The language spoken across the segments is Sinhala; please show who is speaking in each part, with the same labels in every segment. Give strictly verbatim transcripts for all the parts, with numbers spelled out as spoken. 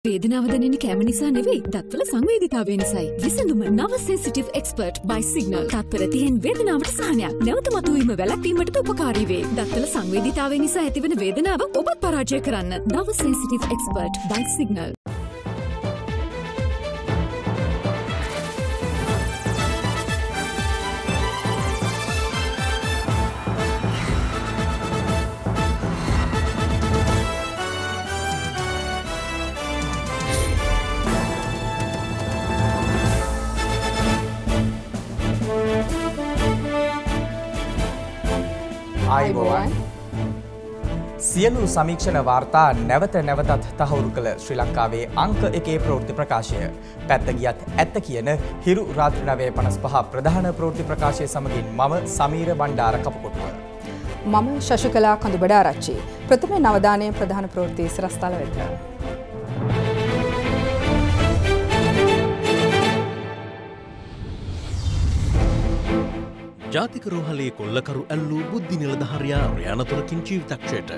Speaker 1: වේදනාව දැනෙන කැම නිසා නෙවෙයි, දත්වල සංවේදීතාවය නිසායි. විසඳුම නව සෙන්සිටිව් එක්ස්පර්ට් by සිග්නල්. තත්පර තිහෙන් වේදනාවට සහනයක්. නැවත මතුවීම වැළැක්වීමට උපකාරී වේ. දත්වල සංවේදීතාවය නිසා ඇතිවන වේදනාව ඔබත් පරාජය කරන්න. නව සෙන්සිටිව් එක්ස්පර්ට් by සිග්නල්.
Speaker 2: ආයුබෝවන්. සියලු සමීක්ෂණ වාර්තා නැවත නැවතත් තහවුරු කළ ශ්‍රී ලංකාවේ අංක එකේ ප්‍රවෘත්ති ප්‍රකාශය. පැත්ත ගියත් ඇත්ත කියන හිරු රාත්‍රී නවය පනස් පහ ප්‍රධාන ප්‍රවෘත්ති ප්‍රකාශය සමගින් මම සමීර බණ්ඩාර කපුකොටුව.
Speaker 3: මම ශශිකලා කඳුබඩ ආරච්චි. ප්‍රථම නවදානය ප්‍රධාන ප්‍රවෘත්ති සිරස්තල වෙත.
Speaker 4: ජාතික රෝහලේ කොල්ලකරු ඇල්ලූ බුද්ධි නිලධාරියා රයානතුරකින් ජීවිතක්ෂයට.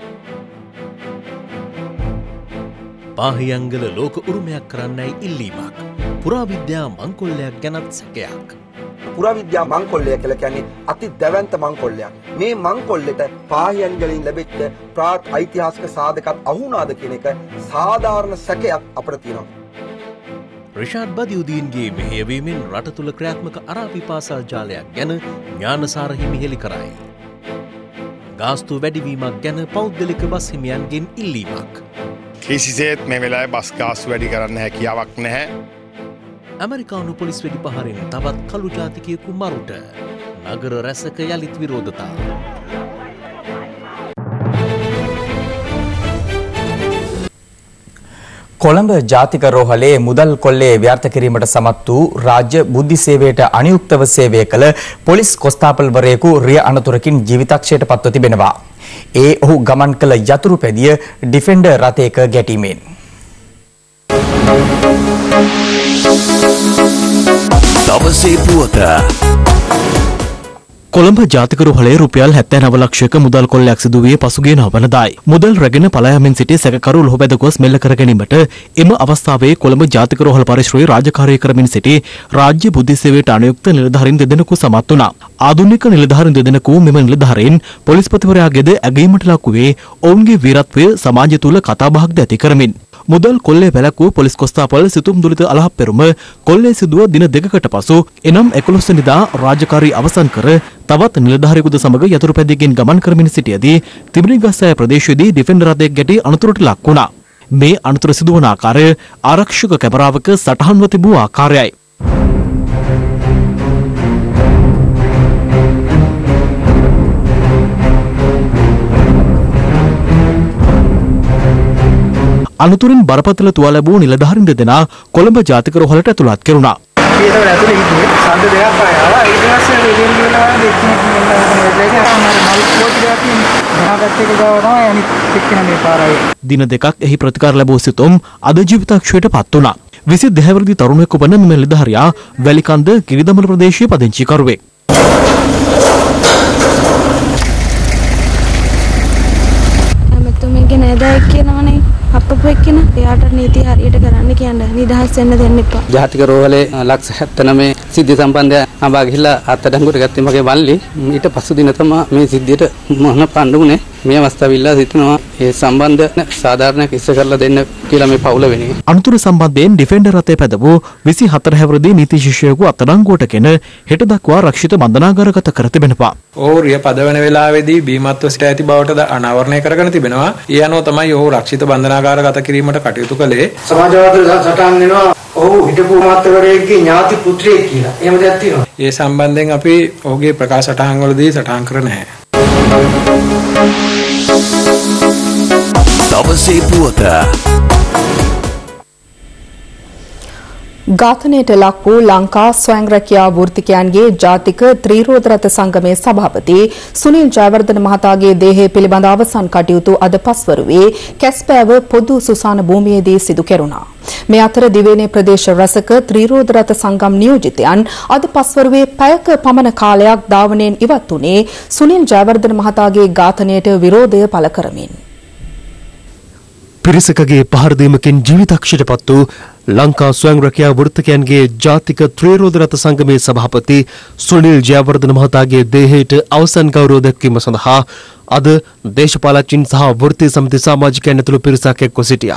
Speaker 4: පාහියංගල ලෝක උරුමයක් කරන්නයි ඉල්ලීමක්. පුරාවිද්‍යා මංකොල්ලයක් ගැනත් සැකයක්.
Speaker 5: පුරාවිද්‍යා මංකොල්ලය කියලා කියන්නේ අති දැවැන්ත මංකොල්ලයක්. මේ මංකොල්ලෙට පාහියන්ගලින් ලැබිච්ච ප්‍රාත් ඓතිහාසික සාධකත් අහුණාද කියන එක සාධාරණ සැකයක් අපිට තියෙනවා.
Speaker 4: රිෂාඩ් බදියුදීන්ගේ මෙහෙයවීමෙන් රට තුළ ක්‍රියාත්මක අරාබි පාසල් ජාලයක් ගැන ඥානසාර හිමි හෙළි කරයි. ගාස්තු වැඩිවීමක් ගැන පෞද්ගලික බස් හිමියන්ගෙන් ඉල්ලීමක්.
Speaker 6: කිසිසේත් මේ වෙලාවේ බස් ගාස්තු වැඩි කරන්න හැකියාවක් නැහැ.
Speaker 4: ඇමරිකානු පොලිස් වෙඩි පහරින් තවත් කළු ජාතිකයෙකු මරුට. නගර රැසක යළිත් විරෝධතා.
Speaker 2: කොළඹ ජාතික රෝහලේ මුදල් කොල්ලේ ව්‍යර්ථ කිරීමට සමත් වූ රාජ්‍ය බුද්ධි සේවයට අනුයුක්තව සේවය කළ පොලිස් කොස්තාපල්වරයෙකු රිය අනතුරකින් ජීවිතක්ෂයට පත්ව තිබෙනවා. ඒ ඔහු ගමන් කළ යතුරු පැදිය ඩිෆෙන්ඩර් රථයක ගැටීමෙන්.
Speaker 4: දවසේ පුවත. කොළඹ ජාතික රෝහලේ රුපියල් හැත්තෑනව ලක්ෂයක මුදල් කොල්ලයක් සිදු වී පසුගිය නවවනදායි. මුදල් රැගෙන පලා යමින් සිටි සැකකරු ලොහබැද ගොස් මෙල්ල කර ගැනීමට එම අවස්ථාවේ කොළඹ ජාතික රෝහල පරිශ්‍රයේ රාජකාරී කරමින් සිටි රාජ්‍ය බුද්ධි සේවයට අනුයුක්ත නිලධාරීන් දෙදෙනෙකු සමත් වුණා. ආධුනික නිලධාරීන් දෙදෙනෙකු මෙම නිලධාරීන් පොලිස්පතිවරයාගේද ඇගීමට ලක් වූයේ ඔවුන්ගේ වීරත්වය සමාජය තුළ කතාබහක්ද ඇති කරමින්. මුදල් කොල්ලේ වැළැක්වූ පොලිස් කොස්තාපල් සිතුම් දුලිත අලහප්පෙරුම කොල්ලේ සිදුව දින දෙකකට පසු එනම් එකොළොස් වෙනිදා රාජකාරී අවසන් කර තවත් නිලධාරියෙකුද සමග යතුරු පැදියකින් ගමන් කරමින් සිටියදී තිබුණිගස්සය ප්‍රදේශයේදී ඩිෆෙන්ඩර් රථයක් ගැටි අනතුරට ලක් වුණා. මේ අනතුර සිදුවන ආකාරය ආරක්ෂක කැමරාවක සටහන්ව තිබූ ආකාරයයි. අනතුරින් බරපතල තුවා ලැබූ නිලධාරීන් දෙදෙනා කොළඹ ජාතික රෝහලට ඇතුළත් කෙරුණා.
Speaker 7: ඊට ඇතුලේ හිටියේ සඳ දෙකක් ආවා. ඊට පස්සේ එළියෙන් ගිහලා දෙක්කෙනෙක්
Speaker 4: දින දෙකක් එහි ප්‍රතිකාර ලැබූ සිතුම් අද ජීවිතක්ෂයට පත් වුණා. විසිදෙහ වසරේ තරුණයෙකු වන මෙම නිලධාරියා වැලිකන්ද කිරිදමල ප්‍රදේශයේ පදිංචිකරුවෙක්.
Speaker 8: ඇමතුමගේ නෑදෑයෙක් කියනවනේ අප්පපු එක්කන එයාට නීති හරියට කරන්න කියන්න නිදහස් වෙන්න දෙන්න එපා.
Speaker 9: ජාතික රෝහලේ ලක්ෂ හැත්තෑනවය සිද්ධි සම්බන්ධය අඹා ගිහිල්ලා අත්අඩංගුවට ගත්තේ මගේ වල්ලි. ඊට පසු දින තමයි මේ සිද්ධියට මොහොන පණ්ඩුනේ. මේ අවස්ථාවිල්ලා සිටිනවා ඒ සම්බන්ධ සාධාරණයක් ඉස්ස කරලා දෙන්න කියලා මේ පවුල වෙන්නේ.
Speaker 4: අනතුරු සම්බන්ධයෙන් ඩිෆෙන්ඩර් රථය පැදවූ විසි හතර හැවිරිදි නීති ශිෂ්‍යයෙකු අත්අඩංගුවටගෙන හෙට දක්වා රක්ෂිත බන්ධනාගාරගත කර තිබෙනවා.
Speaker 10: ඔහු රිය පදවන වෙලාවේදී බීමත්ව සිට ඇති බවට අනාවරණය කරගෙන තිබෙනවා. ඒ අනුව තමයි ඔහු රක්ෂිත බන්ධනාගාරගත කිරීමට කටයුතු කළේ.
Speaker 7: සමාජවාදී සටහන් වෙනවා ඔහු හිටපු මාත්‍රවරයෙක්ගේ ඥාති පුත්‍රයෙක් කියලා. එහෙම දෙයක් තියෙනවා.
Speaker 10: ඒ සම්බන්ධයෙන් අපි ඔහුගේ ප්‍රකාශ සටහන් වලදී සටහන් කර නැහැ.
Speaker 4: දවසේ පුවත.
Speaker 3: ඝාතනයට ලක් වූ ලංකා ස්වයං රැකියා වෘත්තිකයන්ගේ ජාතික ත්‍රිරෝද රථ සංගමයේ සභාපති සුනිල් ජයවර්ධන මහතාගේ දේහය පිළිබඳ අවසන් කටයුතු අද පස්වරුවේ කැස්පෑව පොදු සුසාන භූමියේදී සිදු කෙරුණා. මේ අතර දිවයිනේ ප්‍රදේශ රසක ත්‍රිරෝද රථ සංගම් නියෝජිතයන් අද පස්වරුවේ පැයක පමණ කාලයක් ධාවනයෙන් ඉවත් වුණේ සුනිල් ජයවර්ධන මහතාගේ ඝාතනයට විරෝධය පළ කරමින්.
Speaker 4: පිරිසකගේ පහර දීමකින් ජීවිතක්ෂයට පත් වූ ලංකා ස්වයං රැකියා වෘත්තකයන්ගේ ජාතික ත්‍රිරෝද රථ සංගමේ සභාපති සුනිල් ජයවර්ධන මහතාගේ දේහයට අවසන් ගෞරව දැක්වීම සඳහා අද දේශපාලකයන් සහ වෘත්තීය සමිති සමාජිකයන් ඇතුළු පිරිසක් එක්ව සිටියා.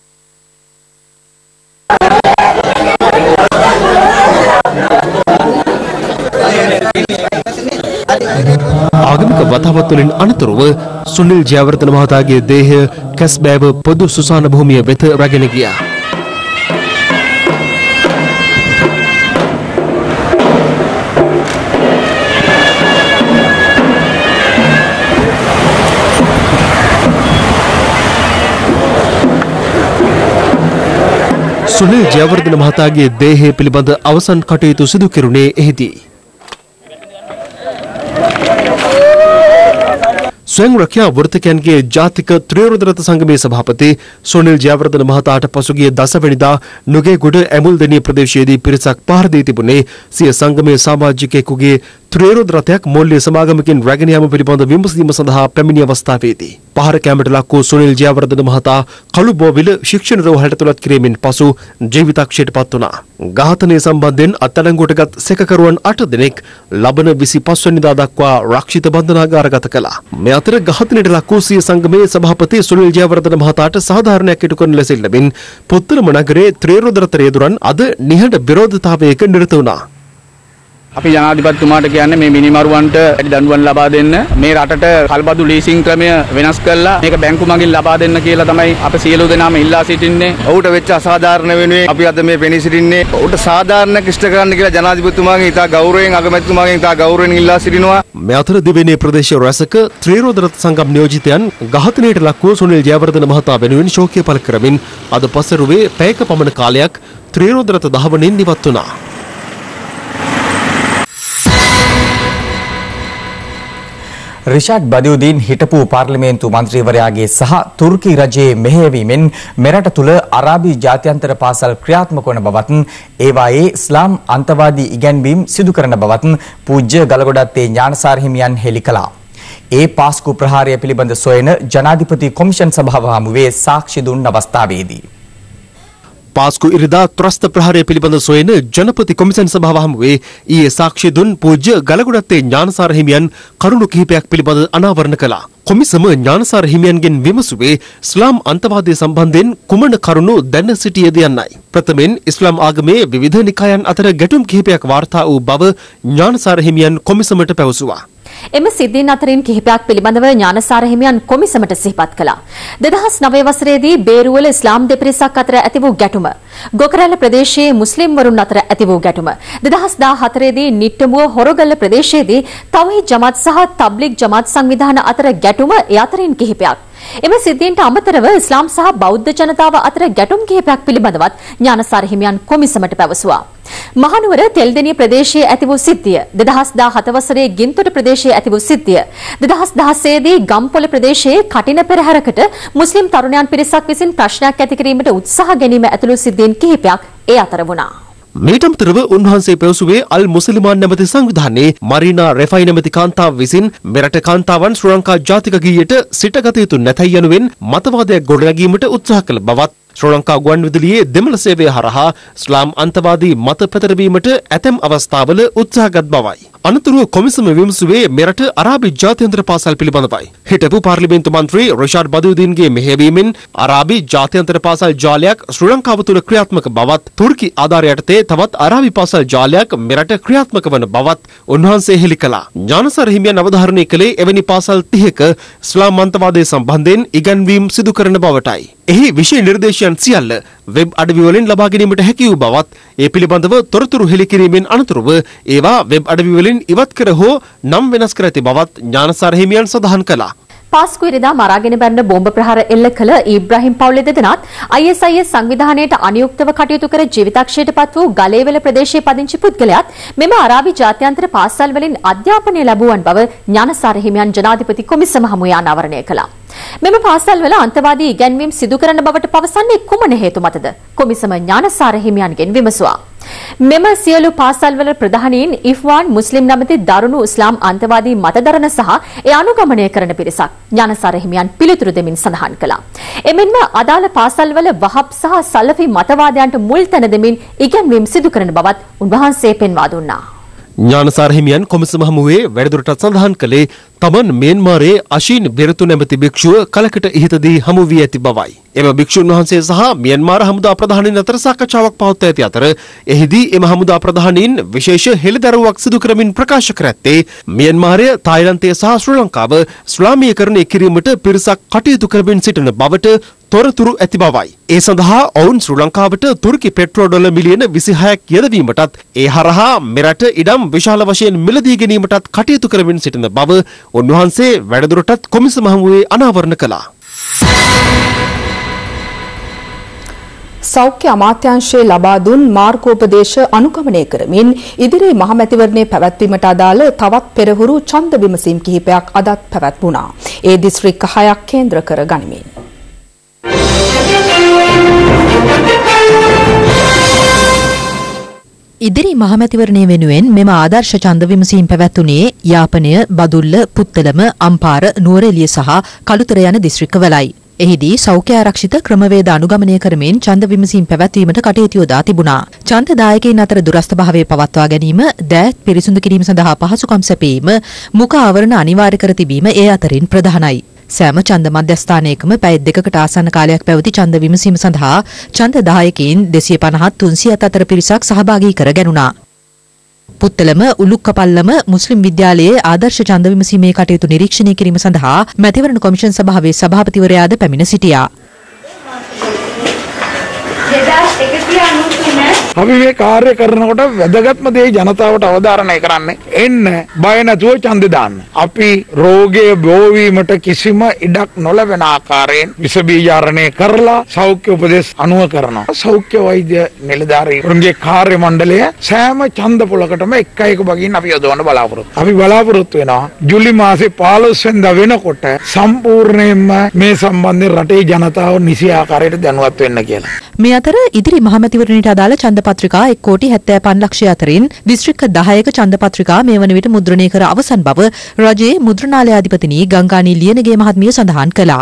Speaker 4: ආගමික වතාවත් වලින් අනතුරුව සුනිල් ජයවර්ධන මහතාගේ දේහය කැස්බෑව පොදු සුසාන භූමිය වෙත රැගෙන ගියා. සුනිල් ජයවර්ධන මහතාගේ දේහය පිළිබඳ අවසන් කටයුතු සිදු කෙරුණේ එහිදී. ස්වයං රැකියා වෘත්තකයන්ගේ ජාතික ත්‍රිරෝද රථ සංගමේ සභාපති සුනිල් ජයවර්ධන මහතාට පසුගිය දසවැනිදා නුගේගොඩ ඇමුල්දෙණිය ප්‍රදේශයේදී පිරිසක් පහර දී තිබුණේ සිය සංගමේ සමාජිකයෙකුගේ ත්‍රිරෝද රථයක් මොල්ලේ සමාගමකින් රැගෙන යාම පිළිබඳ විමසීම සඳහා පැමිණි අවස්ථාවේදී පහර කැමරට ලක් වූ සුනිල් ජයවර්ධන මහතා කළුබෝවිල ශික්ෂණ රෝහලට ඇතුළත් කිරීමෙන් පසු ජීවිතක්ෂයට පත් වුණා. ඝාතනය සම්බන්ධයෙන් අත්අඩංගුවටගත් සැකකරුවන් අට දෙනෙක් ලබන විසිපස් වෙනිදා දක්වා රක්ෂිත බන්ධනාගාරගත කළා. මේ අතර ඝාතනයට ලක් වූ සිය සංගමේ සභාපති සුනිල් ජයවර්ධන මහතාට සාධාරණයක් ඉටු කරන ලෙස ඉල්ලමින් පුත්තලම නගරයේ ත්‍රිරෝද රථ රේදුරන් අද නිහඬ විරෝධතාවයක නිරත වුණා.
Speaker 9: අපි ජනාධිපතිතුමාට කියන්නේ මේ මිනිමරුවන්ට වැඩි දඬුවම් ලබා දෙන්න, මේ රටට කල්බදු ලීසින් ක්‍රමය වෙනස් කරලා මේක බැංකු මගින් ලබා දෙන්න කියලා තමයි අපි සියලු දෙනාම ඉල්ලා සිටින්නේ. ඔහුට වෙච්ච අසාධාරණ වෙනුවෙන් අපි අද මේ පෙනී සිටින්නේ. ඔහුට සාධාරණ ක්ෂ්ඨ කරන්න කියලා ජනාධිපතිතුමාගෙන් ඉතා ගෞරවයෙන් අගමැතිතුමාගෙන් ඉතා ගෞරවයෙන් ඉල්ලා සිටිනවා.
Speaker 4: මේ අතර දෙවෙනි ප්‍රදේශ රැසක ත්‍රිරෝද රථ සංගම් නියෝජිතයන් ඝාතනයට ලක් වූ සුනිල් ජයවර්ධන මහතා වෙනුවෙන් ශෝකය පළ කරමින් අද පසරුවේ පැයක පමණ කාලයක් ත්‍රිරෝද රථ දහවණෙන් ඉවත් වුණා.
Speaker 2: රිෂාඩ් බදියුදීන් හිටපු පාර්ලිමේන්තු මන්ත්‍රීවරයාගේ සහ තුර්කි රජයේ මෙහෙයවීමෙන් මෙරට තුළ අරාබි ජාත්‍යන්තර පාසල් ක්‍රියාත්මක වන බවත් ඒවායේ ඉස්ලාම් අන්තවාදී ඉගැන්වීම් සිදු කරන බවත් පූජ්‍ය ගලගොඩත්තේ ඥානසාර හිමියන් හෙළි කළා. ඒ පාස්කු ප්‍රහාරය පිළිබඳ සොයන ජනාධිපති කොමිෂන් සභාව හමුවේ සාක්ෂි දුන් අවස්ථාවේදී
Speaker 4: පාස්කු ඉරිදා ත්‍රස්ත ප්‍රහාරය පිළිබඳ සොයන ජනපති කොමිසම් සභාව හමුවේ ඊයේ සාක්ෂි දුන් පූජ්‍ය ගලගොඩත්තේ ඥානසාර හිමියන් කරුණු කිහිපයක් පිළිබඳ අනාවරණ කළා. කොමිසම ඥානසාර හිමියන්ගෙන් විමසුවේ ඉස්ලාම් අන්තවාදය සම්බන්ධයෙන් කුමන කරුණු දැන සිටියද යන්නයි. ප්‍රථමයෙන් ඉස්ලාම් ආගමේ විවිධ නිකායන් අතර ගැටුම් කිහිපයක් වාර්තා වූ බව ඥානසාර හිමියන් කොමිසමට පැවසුවා.
Speaker 11: එම සිද්ධීන් අතරින් කිහිපයක් පිළිබඳව ඥානසාර හිමියන් කොමිසමට සිහිපත් කළා. දෙදහස් නවය වසරේදී බේරුවල ඉස්ලාම් දෙපිරිසක් අතර ඇති වූ ගැටුම, ගොකරැල්ල ප්‍රදේශයේ මුස්ලිම් වරුන් අතර ඇති වූ ගැටුම, දෙදහස් දාහතරේදී නිට්ටඹුව හොරගල්ල ප්‍රදේශයේදී තවහීද් ජමාත් සහ තබ්ලිග් ජමාත් සංවිධාන අතර ගැටුම ඒ අතරින් කිහිපයක්. එම සිද්ධීන්ට අමතරව ඉස්ලාම් සහ බෞද්ධ ජනතාව අතර ගැටුම් කිහිපයක් පිළිබඳවත් ඥානසාර හිමියන් කොමිසමට පැවසුවා. මහනුවර තෙල්දෙණිය ප්‍රදේශයේ ඇති වූ සිද්ධිය, දෙදහස් දාහත වසරේ ගින්තොට ප්‍රදේශයේ ඇති වූ සිද්ධිය, දෙදහස් දහසේ දී ගම්පොළ ප්‍රදේශයේ කටින පෙරහැරකට මුස්ලිම් තරුණයන් පිරිසක් විසින් ප්‍රශ්නයක් ඇති කිරීමට උත්සාහ ගැනීම ඇතුළු සිද්ධීන් කිහිපයක් ඒ අතර වුණා.
Speaker 4: මීට අමතරව උන්වහන්සේ පැවසුවේ අල් මුස්ලිමාන් නැමැති සංවිධානයේ මරීනා රෙෆයි නැමැති කාන්තාව විසින් මෙරට කාන්තාවන් ශ්‍රී ලංකා ජාතික ගීයට සිටගත යුතු නැතයි යනුවෙන් මතවාදයක් ගොඩනැගීමට උත්සාහ කළ බවත් ශ්‍රී ලංකා ගුවන්විදුලියේ දෙමළ සේවය හරහා ඉස්ලාම් අන්තවාදී මත පැතිරවීමට ඇතැම් අවස්ථාවල උත්සාහගත් බවයි. අනතුරුව කොමිසම විමසුවේ මෙරට අරාබි ජාත්‍යන්තර පාසල් පිළිබඳවයි. හිටපු පාර්ලිමේන්තු මන්ත්‍රී රිෂාඩ් බදියුදීන්ගේ මෙහෙයවීමෙන් අරාබි ජාත්‍යන්තර පාසල් ජාලයක් ශ්‍රී ලංකාව තුළ ක්‍රියාත්මක බවත්, තුර්කි ආධාර යටතේ තවත් අරාබි පාසල් ජාලයක් මෙරට ක්‍රියාත්මක වන බවත් උන්වහන්සේ හෙළි කළා. ඥානසාර හිමියන් අවධාරණය කළේ එවැනි පාසල් තිහක ඉස්ලාම් අන්තවාදය සම්බන්ධයෙන් ඉගැන්වීම් සිදු කරන බවටයි. එහි විෂය නිර්දේශයන් සියල්ල වෙබ් අඩවි වලින් ලබා ගැනීමට හැකි වූ බවත්, ඒ පිළිබඳව තොරතුරු හෙළි කිරීමෙන් අනතුරුව ඒවා වෙබ් අඩවි වලින් ඉවත් කර හෝ නම් වෙනස් කර ඇති බවත් ඥානසාර හිමියන් සඳහන් කළා.
Speaker 11: පාස්කු ඉරිදා මරාගෙන බැන්න බෝම්බ ප්‍රහාර එල්ල කළ ඉබ්‍රාහිම් පවුලේ දෙදෙනාත් අයි එස් අයි එස් සංවිධානයට අනුයුක්තව කටයුතු කර ජීවිතක්ෂයට පත් වූ ගලේවල ප්‍රදේශයේ පදිංචි පුද්ගලයාත් මෙම අරාබි ජාත්‍යන්තර පාසල් වලින් අධ්‍යාපනය ලැබුවන් බව ඥානසාර හිමියන් ජනාධිපති කොමිසම හමුවේ අනාවරණය කළා. මෙම පාසල්වල අන්තවාදී ඉගැන්වීම් සිදු කරන බවට පවසන්නේ කුමන හේතු මතද? කොමිසම ඥානසාර හිමියන්ගෙන් විමසුවා. මෙම සියලු පාසල්වල ප්‍රධානීන් ඉෆ්වාන් මුස්ලිම් නමැති දරුණු ඉස්ලාම් අන්තවාදී මතදරන සහ ඒ අනුගමනය කරන පිරිසක් ඥානසාර හිමියන් පිළිතුරු දෙමින් සඳහන් කළා. එමෙන්ම අදාළ පාසල්වල වහබ් සහ සලෆි මතවාදයන්ට මුල් තැන දෙමින් ඉගැන්වීම් සිදු කරන බවත් උන්වහන්සේ පෙන්වා දුන්නා.
Speaker 12: ඥානසාර හිමියන් කොමිසම හමුවේ වැඩිදුරටත් සඳහන් කළේ තමන් මියන්මාරයේ අශීන් බෙරතු නැමැති භික්ෂුව කලකට ඉහතදී හමු වී ඇති බවයි. එම භික්ෂුන් වහන්සේ සහ මියන්මාර හමුදා ප්‍රධානීන් අතර සාකච්ඡාවක් පවත්වා ඇති අතර එහිදී එම හමුදා ප්‍රධානීන් විශේෂ හෙළිදරව්වක් සිදු කරමින් ප්‍රකාශ කර ඇත්තේ මියන්මාරය, තායිලන්තය සහ ශ්‍රී ලංකාව ඉස්ලාමීකරණය කිරීමට පිරිසක් කටයුතු කරමින් සිටින බවට තොරතුරු ඇති බවයි. ඒ සඳහා ඔවුන් ශ්‍රී ලංකාවට තුර්කි පෙට්‍රෝ ඩොලර් මිලියන විසිහයක් යෙදවීමටත් ඒ හරහා මෙරට ඉඩම් විශාල වශයෙන් මිලදී ගැනීමටත් කටයුතු කරමින් සිටින බව උන්වහන්සේ වැඩිදුරටත් කොමිසම හමුවේ අනාවරණ කළා.
Speaker 3: සෞඛ්‍ය අමාත්‍යාංශයේ ලබා දුන් මාර්ගෝපදේශ අනුගමනය කරමින් ඉදිරි මහමැතිවරණයේ පැවැත්වීමට අදාළ තවත් පෙරහුරු ඡන්ද විමසීම් කිහිපයක් අදත් පැවැත්වුණා. ඒ දිස්ත්‍රික්ක හයක් කේන්ද්‍ර කර ගනිමින්
Speaker 13: ඉදිරි මහමැතිවරණය වෙනුවෙන් මෙම ආදර්ශ ඡන්ද විමසීම් පැවැත්වුණේ යාපනය, බදුල්ල, පුත්තලම, අම්පාර, නුවරඑළිය සහ කළුතර යන දිස්ත්‍රික්කවලයි. එහිදී සෞඛ්‍ය ආරක්ෂිත ක්‍රමවේද අනුගමනය කරමින් ඡන්ද විමසීම් පැවැත්වීමට කටයුතු යොදා තිබුණා. ඡන්ද දායකයින් අතර දුරස්ථභාවය පවත්වා ගැනීම, දෑත් පිරිසුදු කිරීම සඳහා පහසුකම් සැපයීම, මුඛ ආවරණ අනිවාර්ය කර තිබීම ඒ අතරින් ප්‍රධානයි. සෑම ඡන්ද මධ්‍යස්ථානයකම පැය දෙකකට ආසන්න කාලයක් පැවති ඡන්ද විමසීම සඳහා ඡන්ද දායකයින් දෙසිය පනහත් තුන්සියයට අතර පිරිසක් සහභාගී කර ගැනුණා. පුත්තලම උලුක්කපල්ලම මුස්ලිම් විද්‍යාලයේ ආදර්ශ ඡන්ද විමසීමේ කටයුතු නිරීක්ෂණය කිරීම සඳහා මැතිවරණ කොමිෂන් සභාවේ සභාපතිවරයාද පැමිණ සිටියා.
Speaker 14: අපි මේ කාර්ය කරනකොට වැදගත්ම දේ ජනතාවට අවධාරණය කරන්න එන්න බය නැතුව ඡන්ද දාන්න. අපි රෝගයේ බෝවීමට කිසිම ඉඩක් නොලැබෙන ආකාරයෙන් විස බීජාරණය කරලා සෞඛ්‍ය උපදෙස් අනුව කරනවා. සෞඛ්‍ය වෛද්‍ය නිලධාරීන්ගේ කාර්ය මණ්ඩලය සෑම ඡන්ද පොලකටම එක් අයෙකු බගින් අපි යොදවන්න බලාපොරොත්තු. අපි බලාපොරොත්තු වෙනවා ජූලි මාසේ පහළොස් වෙනිදා වෙනකොට සම්පූර්ණයෙන්ම මේ සම්බන්ධයෙන් රටේ ජනතාව නිසි ආකාරයට දැනුවත් වෙන්න කියලා.
Speaker 13: මේ අතර ඉදිරි මහමැතිවරණයට අදාළ ඡන්ද පත්‍රිකා එක් කෝටි හැත්තෑ පන් ලක්ෂය අතරින් දිස්ත්‍රික්ක දහයක ඡන්ද පත්‍රිකා මේ වන විට මුද්‍රණය කර අවසන් බව රජයේ මුද්‍රණාලය අධිපතිනි ගංගානී ලියනගේ මහත්මිය සඳහන් කළා.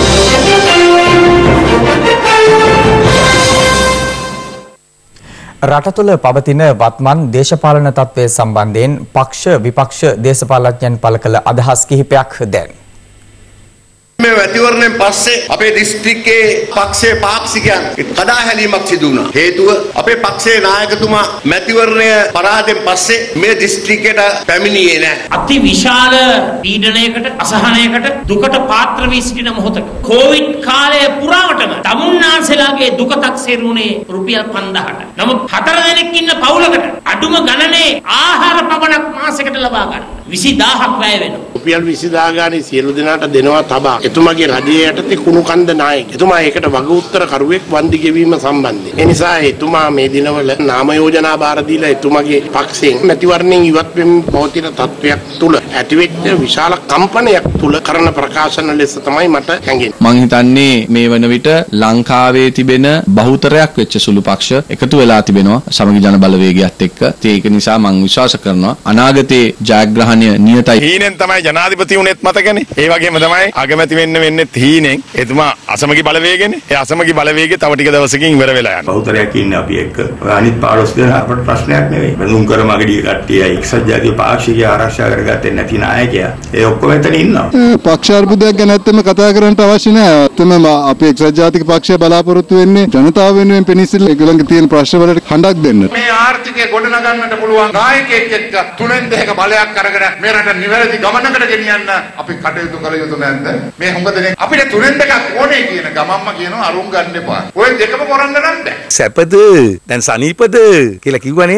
Speaker 2: රට තුළ පවතින වත්මන් දේශපාලන තත්ත්වය සම්බන්ධයෙන් පක්ෂ විපක්ෂ දේශපාලඥයන් පළ කළ අදහස් කිහිපයක් දැන්
Speaker 15: මේ මැතිවරණයෙන් පස්සේ අපේ දිස්ත්‍රික්කයේ පක්ෂයේ පාක්ෂිකයන් කඩා හැලීමක් සිදු වුණා. හේතුව අපේ පක්ෂයේ නායකතුමා මැතිවරණය පරාදයෙන් පස්සේ මේ දිස්ත්‍රික්කයට පැමිණියේ නැහැ.
Speaker 16: අති විශාල පීඩනයකට, අසහනයකට, දුකට පාත්‍ර වී සිටින මොහොතක කොවිඩ් කාලය පුරාවටම තමුන්නාන්සලාගේ දුක තක්සේරුනේ රුපියල් පන්දාහට. නමුත් හතර දෙනෙක් ඉන්න පවුලකට අඩුම ගණනේ ආහාර පමණක් මාසෙකට ලබා ගන්න විසිදාහක් වැය වෙනවා.
Speaker 17: රුපියල් විසිදාහ ගානේ සියලු දෙනාට දෙනවා තබා. එතුමාගේ රජයේ යටතේ කුණු කන්ද නායක. එතුමා ඒකට වග උත්තර කරුවෙක් වන්දි ගෙවීම සම්බන්ධයෙන්. ඒ නිසා එතුමා මේ දිනවල නාම යෝජනා බාර දීලා එතුමාගේ පක්ෂයෙන් මැතිවරණයෙන් ඉවත් වෙමින් පවතින තත්වයක් තුල ඇතිවෙච්ච විශාල කම්පනයක් තුල කරන ප්‍රකාශන ලෙස තමයි මට හැඟෙන්නේ.
Speaker 18: මම හිතන්නේ මේ වන විට ලංකාවේ තිබෙන බහුතරයක් වෙච්ච සුළු පක්ෂ එකතු වෙලා තිබෙනවා සමගි ජන බලවේගයත් එක්ක. ඒක නිසා මම විශ්වාස කරනවා අනාගතයේ ජයග්‍රහණය නියතයි.
Speaker 6: හීනෙන් තමයි ජනාධිපති වුණෙත් මතකනේ. ඒ වගේම තමයි අගමැති වෙන්න වෙන්නේ හීනෙන්. එතුමා අසමගි බලවේගනේ. ඒ අසමගි බලවේගය තව ටික දවසකින් ඉවර වෙලා යනවා.
Speaker 19: බහුතරයක් ඉන්නේ අපි එක්ක. ඔය අනිත් පාඩොස් දෙන අපට ප්‍රශ්නයක් නෙවෙයි. බඳුන් කර මගදී කට්ටිය එක්සත් ජාතික පාක්ෂිකය ආරක්ෂා කරගත්තේ නැති නායකයා. ඒ ඔක්කොම එතන ඉන්නවා.
Speaker 20: පක්ෂ අර්බුදයක් ගැන ඇත්තම කතා කරන්න අවශ්‍ය නැහැ. ඇත්තම අපේ එක්සත් ජාතික පක්ෂය බලාපොරොත්තු වෙන්නේ ජනතාව වෙනුවෙන් පෙනීසිට ඒගොල්ලන්ගේ තියෙන ප්‍රශ්න වලට හඬක් දෙන්න.
Speaker 15: මේ ආර්ථිකය ගොඩනගන්නට පුළුවන් නායකයෙක් එක්ක තුනෙන් දෙක බලයක් අරගෙන මේ රට නිවැරදි ගමනකට ගෙනියන්න අපි කටයුතු කළ යුතු නැද්ද? මේ හුඟ දෙනෙක් අපිට තුනෙන් දෙකක් ඕනේ කියන ගමම්ම කියනවා අරුන් ගන්න එපා. ඔය දෙකම කරන්න නම් බෑ.
Speaker 21: සැපද දැන් සනීපද කියලා කිව්වා නේද?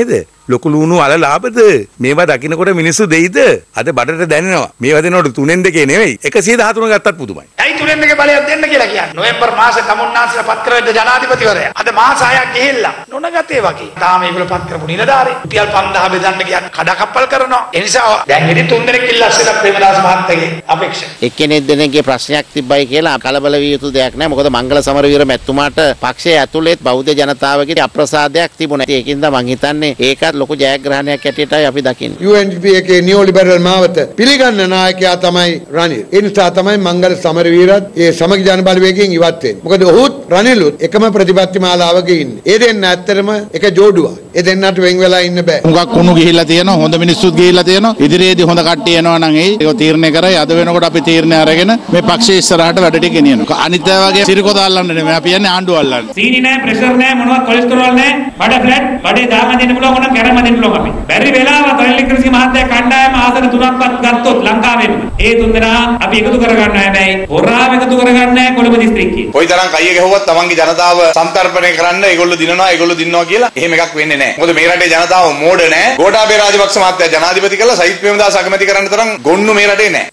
Speaker 21: ලොකු ලුණු අල ලාභද මේවා දකින්නකොට මිනිස්සු දෙයිද අද බඩට දැනෙනවා මේවා දෙනකොට තුනෙන් දෙකේ නෙවෙයි එකසිය දහතුන ගත්තත් පුදුමයි
Speaker 14: ඇයි තුනෙන් දෙකේ බලයක් දෙන්න කියලා කියන්නේ නොවැම්බර් මාසේ තමුන්නාන්සලා පත් කරවෙද්ද ජනාධිපතිවරයා අද මාස හයක් ගිහිල්ලා නොනගතේ වගේ තාම ඒගොල්ලෝ පත් කරපු නිලධාරී රුපියල් පන්දාහ බෙදන්න කියන්නේ කඩකප්පල් කරනවා ඒ නිසා දැන් ඉතින් තුන් දෙනෙක් ඉල්ලස්සලා ප්‍රේමදාස මහත්තයාගේ අපේක්ෂා
Speaker 22: එක්කෙනෙක් දෙනෙක්ගේ ප්‍රශ්නයක් තිබ්බයි කියලා කලබල විය යුතු දෙයක් නෑ මොකද මංගල සමරවීර මැතිතුමාට පක්ෂයේ ඇතුළේ බෞද්ධ ජනතාවගේ අප්‍රසාදයක් තිබුණා ඒකින්ද මං හිතන්නේ ඒකත් ලොකු ජයග්‍රහණයක් ඇටියටයි අපි දකින්නේ
Speaker 23: යූ එන් පී එකේ නියෝලිබරල් මාවත පිළිගන්න නායකයා තමයි රනිල් ඒ නිසා තමයි මංගල සමරවීරත් ඒ සමගි ජන බලවේගයෙන් ඉවත් වෙන්නේ මොකද ඔහුත් රනිලුත් එකම ප්‍රතිපත්ති මාලාවක ඉන්නේ ඒ දෙන්න ඇත්තටම එක ජෝඩුවක් ඒ දෙන්නට වෙන් වෙලා ඉන්න බෑ
Speaker 24: මුගක් කුණු ගිහිල්ලා තියෙනවා හොඳ මිනිස්සුත් ගිහිල්ලා තියෙනවා ඉදිරියේදී හොඳ කට්ටිය එනවා නම් ඒ ඒක තීරණය කරයි අද වෙනකොට අපි තීරණය අරගෙන මේ පක්ෂයේ ඉස්සරහට වැඩ ටික ගෙනියනවා අනිත් අය වගේ සිරිකොත අල්ලන්න නෙමෙයි අපි යන්නේ ආණ්ඩුව අල්ලන්න
Speaker 16: සීනි නෑ ප්‍රෙෂර් නෑ මොනවත් කොලෙස්ටරෝල් නෑ බඩ ෆ්ලැට් බඩේ දාම දෙන්න පුළුවන් ඕනම් කැරම දෙන්න පුළුවන් අපි බැරි වෙලාව තොලිලික්‍රසි මහත්තයා කණ්ඩායම ආසන තුනක්වත් ගත්තොත් ලංකාවෙම ඒ තුන්දෙනා අපි එකතු කරගන්නවා හැබැයි හොරාම එකතු කරගන්නේ නෑ කොළඹ දිස්ත්‍රික්කයේ
Speaker 25: කොයි තරම් කයිය ගහුවත් තමන්ගේ ජනතාව සම්තරපණය කරන්න ඒගොල්ලෝ දිනනවා ඒගොල්ලෝ දිනනවා කියලා එහෙම එකක් වෙන්නේ නෑ මොකද මේ රටේ ජනතාව මෝඩ නෑ ගෝඨාභය රාජපක්ෂ මහත්තයා ජනාධිපති කළා සයිත් ප්‍රේමදාස අගමැති කරන්න තරම් ගොන්නු මේ රටේ නෑ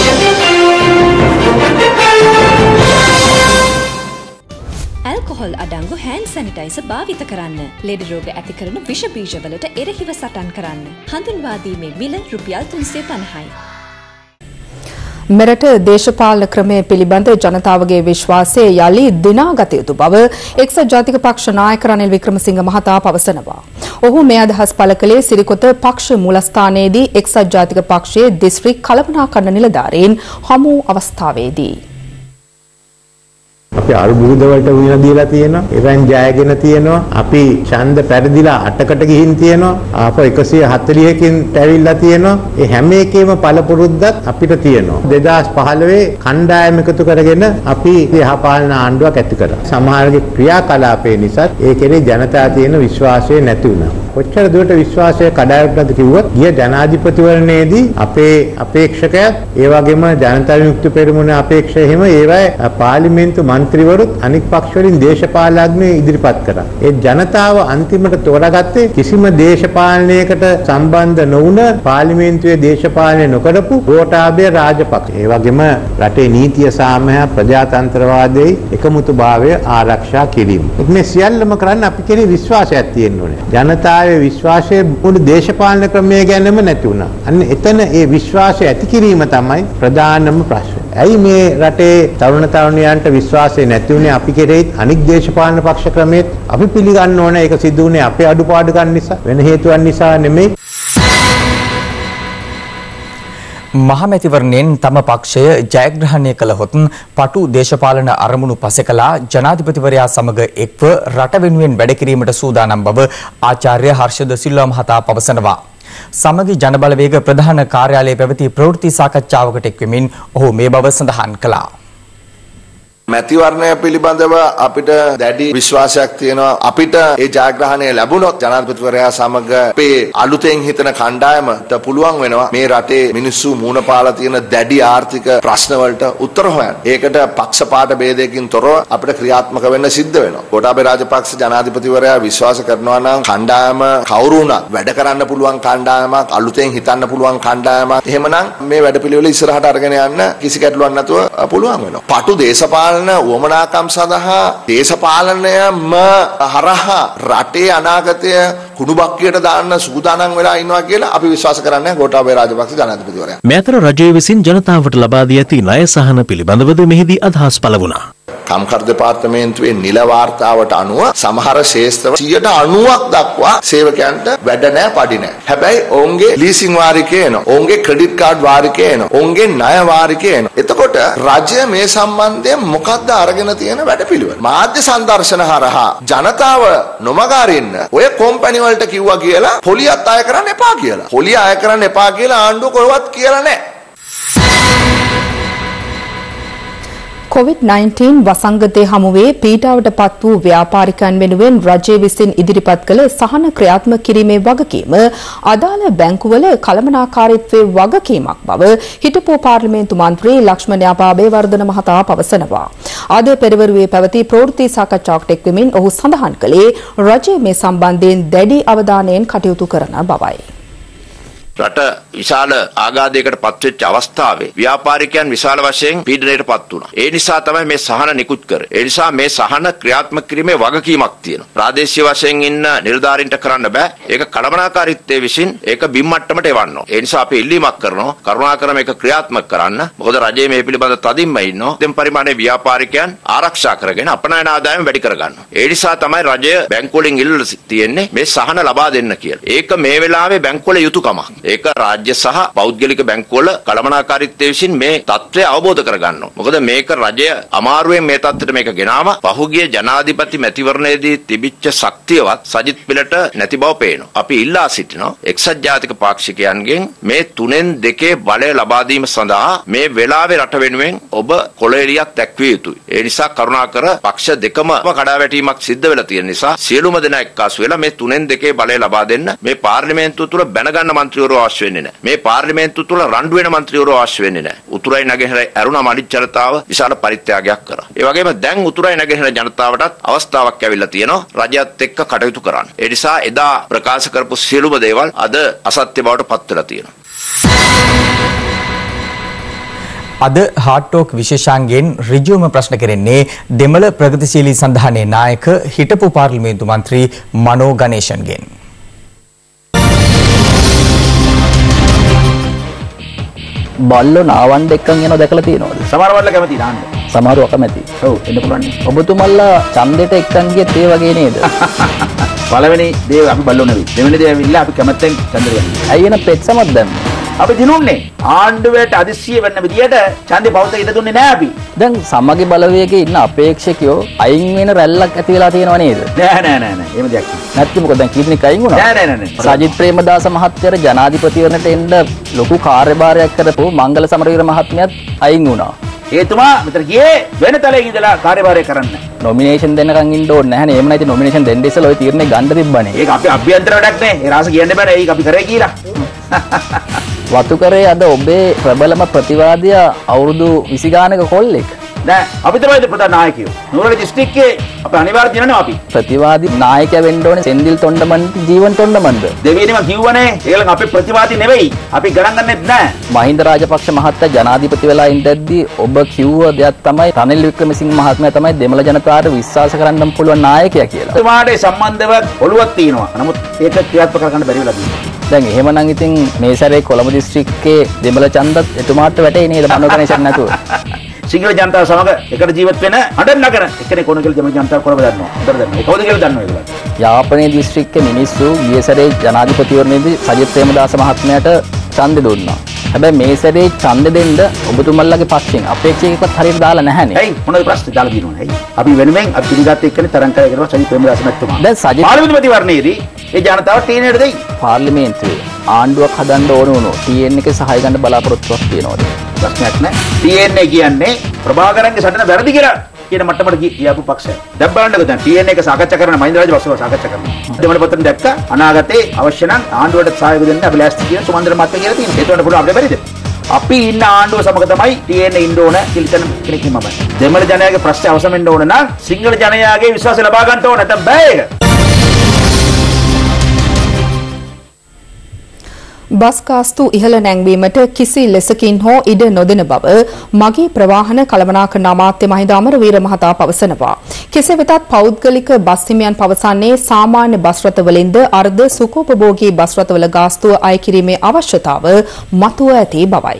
Speaker 1: ඇල්කොහොල් අඩංගු හෑන්ඩ් සැනිටයිසර් භාවිත කරන්න. ලෙඩ රෝග ඇති කරන විෂ බීජවලට එරෙහිව සටන් කරන්න. හඳුන්වා දීමේ මිල රුපියල් තුන්සිය පනහයි.
Speaker 3: මෙරට දේශපාලන ක්‍රමය පිළිබඳ ජනතාවගේ විශ්වාසය යලි දිනාගත යුතු බව එක්සත් ජාතික පක්ෂ නායක රනිල් වික්‍රමසිංහ මහතා පවසනවා. ඔහු මේ අදහස් පළ කළේ සිරිකොත පක්ෂ මූලස්ථානයේදී එක්සත් ජාතික පක්ෂයේ දිස්ත්‍රික් කළමනාකරණ නිලධාරීන් හමු අවස්ථාවේදී.
Speaker 26: අපි අරුබුද වලට වින දීලා තියෙනවා එවන් ජයගෙන තියෙනවා අපි ඡන්ද පෙරදිලා අටකට ගිහින් තියෙනවා ආපහු එකසිය හතළිහකින් ඇවිල්ලා තියෙනවා ඒ හැම එකේම පළපුරුද්දත් අපිට තියෙනවා දෙදාස් පහළොවේ කණ්ඩායම එකතු කරගෙන අපි යහපාලන ආණ්ඩුවක් ඇති කරා සමහරගේ ක්‍රියාකලාපේ නිසා ඒ කෙරේ ජනතාව තියෙන විශ්වාසය නැති වුණා කොච්චර දුරට විශ්වාසය කඩාවැටුණාද කිව්වොත් ගිය ජනාධිපතිවරණයේදී අපේ අපේක්ෂකයත් ඒ වගේම ජනතා විමුක්ති පෙරමුණේ අපේක්ෂක එහෙම ඒවා පාර්ලිමේන්තු මන්ත්‍රීවරුත් අනික් පක්ෂ වලින් දේශපාලඥයෝ ඉදිරිපත් කරා. ඒ ජනතාව අන්තිමට තෝරාගත්තේ කිසිම දේශපාලනයකට සම්බන්ධ නොවුන පාර්ලිමේන්තුවේ දේශපාලනය නොකරපු ගෝඨාභය රාජපක්ෂ. ඒ වගේම රටේ නීතිය සාමය ප්‍රජාතන්ත්‍රවාදයේ එකමුතුභාවය ආරක්ෂා කිරීම. මේ සියල්ලම කරන්න අපි කෙරේ විශ්වාසයක් තියෙන්න ඕනේ. ජනතාවේ විශ්වාසය මුළු දේශපාලන ක්‍රමය ගැනම නැති වුණා. අන්න එතන ඒ විශ්වාසය ඇති කිරීම තමයි ප්‍රධානම ප්‍රශ්නේ. ඇයි මේ රටේ තරුණ තරුණියන්ට විශ්වාසය නැති වුණේ අපි කෙරෙහි අනික් දේශපාලන පක්ෂ ක්‍රමෙත් අපි පිළිගන්න ඕන ඒක සිදු වුණේ අපේ අඩුපාඩුකම් නිසා වෙන හේතුවක් නිසා නෙමෙයි
Speaker 2: මහමැතිවරණයෙන් තම පක්ෂය ජයග්‍රහණය කළහොත් පටු දේශපාලන අරමුණු පසෙකලා ජනාධිපතිවරයා සමග එක්ව රට වෙනුවෙන් වැඩ කිරීමට සූදානම් බව ආචාර්ය හර්ෂද සිල්වා මහතා පවසනවා. සමගි ජනබලවේග ප්‍රධාන කාර්යාලයේ පැවති ප්‍රවෘත්ති සාකච්ඡාවකට එක්වෙමින් ඔහු මේ බව සඳහන් කළා.
Speaker 27: මැතිවරණය පිළිබඳව අපිට දැඩි විශ්වාසයක් තියෙනවා අපිට ඒ ජයග්‍රහණය ලැබුණොත් ජනාධිපතිවරයා සමග අපේ අලුතෙන් හිතන කණ්ඩායමට පුළුවන් වෙනවා මේ රටේ මිනිස්සු මූණ පාලා තියෙන දැඩි ආර්ථික ප්‍රශ්න වලට උත්තර හොයන්න. ඒකට පක්ෂපාත ભેදයකින් තොරව අපිට ක්‍රියාත්මක වෙන්න සිද්ධ වෙනවා. ගෝඨාභය රාජපක්ෂ ජනාධිපතිවරයා විශ්වාස කරනවා නම් කණ්ඩායම කවුරු වුණත් වැඩ කරන්න පුළුවන් කණ්ඩායමක් අලුතෙන් හිතන්න පුළුවන් කණ්ඩායමක්. එහෙමනම් මේ වැඩපිළිවෙල ඉස්සරහට අරගෙන යන්න කිසි ගැටලුවක් නැතුව පුළුවන් වෙනවා. පටු දේශපාලන වමනාකම් සඳහා දේශපාලනයම හරහා රටේ අනාගතය කුණුබක්කියට දාන්න සූදානම් වෙලා ඉන්නවා කියලා අපි විශ්වාස කරන්නේ ගෝඨාභය රාජපක්ෂ ජනාධිපතිවරයා.
Speaker 4: මේ අතර රජය විසින් ජනතාවට ලබා දී ඇති ණය සහන පිළිබඳවද මෙහිදී අදහස් පළ වුණා.
Speaker 27: කම්කර දෙපාර්තමේන්තුවේ නිල වාර්තාවට අනුව සමහර ශේෂ්ත්‍ර සියයට අනූවක් දක්වා සේවකයන්ට වැඩ නැහැ පඩි නැහැ. හැබැයි ඔවුන්ගේ ලීසින් වාරිකේ එනවා. ඔවුන්ගේ ක්‍රෙඩිට් කාඩ් වාරිකේ එනවා. ඔවුන්ගේ ණය වාරිකේ එනවා. එතකොට රජය මේ සම්බන්ධයෙන් මොකක්ද අරගෙන තියෙන වැඩපිළිවෙල? මාධ්‍ය සංදර්ශන හරහා ජනතාව නොමග අරින්න ඔය කම්පැනි වලට කිව්වා කියලා පොලියත් අය කරන්න එපා කියලා. පොලිය අය කරන්න එපා කියලා ආණ්ඩුව කොහෙවත් කියලා නැහැ.
Speaker 3: කොවිඩ් නයින්ටීන් වසංගතය හමුවේ පීඩාවට පත් වූ ව්‍යාපාරිකයන් වෙනුවෙන් රජය විසින් ඉදිරිපත් කළ සහන ක්‍රියාත්මක කිරීමේ වගකීම අදාළ බැංකුවල කළමනාකාරීත්වයේ වගකීමක් බව හිටපු පාර්ලිමේන්තු මන්ත්‍රී ලක්ෂ්මන් යාපාබේවර්ධන මහතා පවසනවා. අද පෙරවරුවේ පැවති ප්‍රවෘත්ති සාකච්ඡාවකට එක් වෙමින් ඔහු සඳහන් කළේ රජය මේ සම්බන්ධයෙන් දැඩි අවධානයෙන් කටයුතු කරන බවයි.
Speaker 5: රට විශාල ආඝාතයකට පත්වෙච්ච අවස්ථාවේ ව්‍යාපාරිකයන් විශාල වශයෙන් පීඩනයට පත් වුණා. ඒ නිසා තමයි මේ සහන නිකුත් කරේ. ඒ නිසා මේ සහන ක්‍රියාත්මක කිරීමේ වගකීමක් තියෙනවා. ප්‍රාදේශීය වශයෙන් ඉන්න නිලධාරීන්ට කරන්න බෑ. ඒක කළමනාකාරීත්වයේ විසින් ඒක බිම් මට්ටමට එවන්න ඕන. ඒ නිසා අපි ඉල්ලීමක් කරනවා කරුණාකර මේක ක්‍රියාත්මක කරන්න. මොකද රජයේ මේ පිළිබඳ තදින්ම ඉන්නවා. දෙම් පරිමාණයේ ව්‍යාපාරිකයන් ආරක්ෂා කරගෙන අපනයන ආදායම වැඩි කරගන්නවා. ඒ නිසා තමයි රජය බැංකු වලින් ඉල්ලලා තියෙන්නේ මේ සහන ලබා දෙන්න කියලා. ඒක මේ වෙලාවේ බැංකුවල යුතුයකමක්. ඒක රාජ්‍ය සහ පෞද්ගලික බැංකුවල කළමනාකාරීත්වය විසින් මේ තත්ත්වය අවබෝධ කරගන්නවා. මොකද මේක රජය අමාරුවෙන් මේ තත්ත්වයට මේක ගෙනාවා. පහුගිය ජනාධිපති මැතිවරණයේදී තිබිච්ච ශක්තියවත් සජිත් පිළට නැති බව පේනවා. අපි ඉල්ලා සිටිනවා එක්සත් ජාතික පාක්ෂිකයන්ගෙන් මේ තුනෙන් දෙකේ බලය ලබා දීම සඳහා මේ වෙලාවේ රට වෙනුවෙන් ඔබ කොළෙලියක් දැක්විය යුතුයි. ඒ නිසා කරුණාකර පක්ෂ දෙකම කඩාවැටීමක් සිද්ධ වෙලා තියෙන නිසා සියලුම දෙනා එක්කාසු වෙලා මේ තුනෙන් දෙකේ බලය ලබා දෙන්න මේ පාර්ලිමේන්තුව තුළ බැනගන්න මන්ත්‍රීවරු අවශ්‍ය වෙන්නේ නැහැ. මේ පාර්ලිමේන්තුව තුළ රණ්ඩු වෙන මන්ත්‍රීවරු අවශ්‍ය වෙන්නේ නැහැ. උතුරයි නැගෙනහිර ඇරුණා මඩිච්චරතාව විශාල පරිත්‍යාගයක් කරා. ඒ වගේම දැන් උතුරයි නැගෙනහිර ජනතාවටත් අවස්ථාවක් ඇවිල්ලා තියෙනවා රජයත් එක්ක කටයුතු කරන්න. ඒ නිසා එදා ප්‍රකාශ කරපු සියලුම දේවල් අද අසත්‍ය බවට පත් වෙලා තියෙනවා.
Speaker 2: අද හාට් ටෝක් විශේෂාංගයෙන් ඍජුවම ප්‍රශ්න කෙරෙන්නේ දෙමළ ප්‍රගතිශීලී සන්ධානයේ නායක හිටපු පාර්ලිමේන්තු මන්ත්‍රී මනෝ ගණේෂන්ගෙන්.
Speaker 7: බල්ලෝ නාවන්න එක්කන් යනවා දැකලා තියෙනවද? සමහර බල්ලා කැමති නාන්න. සමහරව අකමැති. ඔව් එන්න පුළුවන්. ඔබතුමල්ලා ඡන්දෙට එක්කන් ගියත් ඒ වගේ නේද? පළවෙනි දේ අපි බල්ලෝ නෙවෙයි. දෙවෙනි දේ ඇවිල්ලා අපි කැමැත්තෙන් ඡන්දෙට යන්නේ. ඇයි එන පෙත්සමක් දැම්මේ? අපි දිනුන්නේ ආණ්ඩුවට අදිස්සිය වෙන්න විදියට ඡන්දේ පවත ඉඩ දුන්නේ නැහැ අපි. දැන් සමගි බලවේගයේ ඉන්න අපේක්ෂකයෝ අයින් වෙන රැල්ලක් ඇති වෙලා තියෙනව නේද? නෑ නෑ නෑ නෑ. එහෙම දෙයක් නෑ. නැත්නම් මොකද දැන් කීප දෙනෙක් අයින් වුණා? නෑ නෑ නෑ. සජිත් ප්‍රේමදාස මහත්තයාට ජනාධිපතිවරණයට එන්න ලොකු කාර්යභාරයක් කරපු මංගල සමරවීර මහත්මයාත් අයින් වුණා. ඒතුමා මෙතන ගියේ වෙන තලයක ඉඳලා කාර්යභාරය කරන්න. නොමිනේෂන් දෙන්නකන් ඉන්න ඕනේ නැහැ නේ. එහෙම නැති නොමිනේෂන් දෙන්න ඉස්සෙල්ලා ඔය තීරණේ ගන්න තිබ්බනේ. ඒක අපි අභ්‍යන්තර වැඩක් නේ. ඒ රාස කියන්න බෑ. ඒක අපි කරේ කියලා. වතුකරේ අද ඔබේ ප්‍රබලම ප්‍රතිවාදියා අවුරුදු විසි ගානක කොල්ලෙක්. නෑ අපි තමයි ප්‍රධාන නායකයෝ. නුවරඑළිය දිස්ත්‍රික්කයේ අපි අනිවාර්ය දිනනවා අපි. ප්‍රතිවාදී නායකයා වෙන්න ඕනේ සෙන්දිල් තොණ්ඩමන්ට ජීවන් තොණ්ඩමන්ද. දෙවියනම කිව්වනේ ඒගොල්ලන් අපේ ප්‍රතිවාදී නෙවෙයි. අපි ගණන් ගන්නෙත් නෑ. මහින්ද රාජපක්ෂ මහත්තයා ජනාධිපති වෙලා ඉඳද්දී ඔබ කිව්ව දෙයක් තමයි රනිල් වික්‍රමසිංහ මහත්මයා තමයි දෙමළ ජනතාවට විශ්වාස කරන්න පුළුවන් නායකයා කියලා. එතුමාට සම්බන්ධව ඔළුවක් තියෙනවා. නමුත් ඒක ක්‍රියාත්මක කරගන්න බැරි වෙලා තියෙනවා. දැන් එහෙමනම් ඉතින් මේ සැරේ කොළඹ දිස්ත්‍රික්කයේ දෙමළ ඡන්දත් එතුමාට වැටේ නේද මනෝ ගණේෂන් නැතුව. සිංහල ජනතාව සමග එකට ජීවත් වෙන හඬ නගර එක්කෙනෙක් ඕන කියලා දෙමළ ජනතාව කොළඹ දන්නවා. උත්තර දන්නවා. කවුද කියලා දන්නවා ඒක. යාපනයේ දිස්ත්‍රික්කයේ මිනිස්සු ගිය සැරේ ජනාධිපතිවරණයේදී සජිත් ප්‍රේමදාස මහත්මයාට ඡන්දෙ දුන්නා. හැබැයි මේ සැරේ ඡන්දෙ දෙන්න ඔබතුමල්ලාගේ පක්ෂයෙන් අපේක්ෂකෙක්වත් හරියට දාලා නැහැනේ. ඇයි මොනවද ප්‍රශ්නේ දාලා දිනවනේ. ඇයි අපි වෙනුවෙන් අපි පිළිගත් එක්කනේ තරං කරේ කරනවා සජිත් ප්‍රේමදාස මහත්මයා. දැන් සජිත් පාර්ලිමේන්තු මැතිවරණයේදී ඒ ජනතාව ටීනේට දෙයි. පාර්ලිමේන්තුවේ ආණ්ඩුවක් හදන්න ඕන වුණොත් ටී එන් එකේ සහාය ගන්න බලාපොරොත්තුවක් තියනවාද? ප්‍රශ්නයක් නැහැ. ටී එන් එක කියන්නේ ප්‍රභාකරන්ගේ සටන වැරදි කියලා කියන මට්ටමට ගියාපු පක්ෂය. දැන් බලන්නකෝ දැන් ටී එන් එක සාකච්ඡා කරන මහින්ද රාජපක්ෂව සාකච්ඡා කරනවා. දෙමළ පොතෙන් දැක්ක අනාගතේ අවශ්‍ය නම් ආණ්ඩුවට සහාය දෙන්න අපි ලෑස්ති කියන සුමන්දර මහත්තයා කියලා තියෙනවා. ඒකට පුළුවන් අපිට බැරිද? අපි ඉන්න ආණ්ඩුව සමග තමයි ටී එන් එක ඉන්න ඕන කියලා තන කෙනෙක් මම. දෙමළ ජනයාගේ ප්‍රශ්න අවසන් වෙන්න ඕන නම් සිංහල ජනයාගේ විශ්වාසය ලබා ගන්න ඕන නැත්නම් බෑ ඒක.
Speaker 3: බස් කාස්තු ඉහළ නැංවීමට කිසි ලෙසකින් හෝ ඉඩ නොදෙන බව මගී ප්‍රවාහන කළමනාකරණ අමාත්‍ය මහින්ද අමරවීර මහතා පවසනවා. කෙසේ වෙතත් පෞද්ගලික බස් හිමියන් පවසන්නේ සාමාන්‍ය බස් රථවලින්ද අර්ධ සුඛෝපභෝගී බස් රථවල ගාස්තුව අය කිරීමේ අවශ්‍යතාව මතුව ඇති බවයි.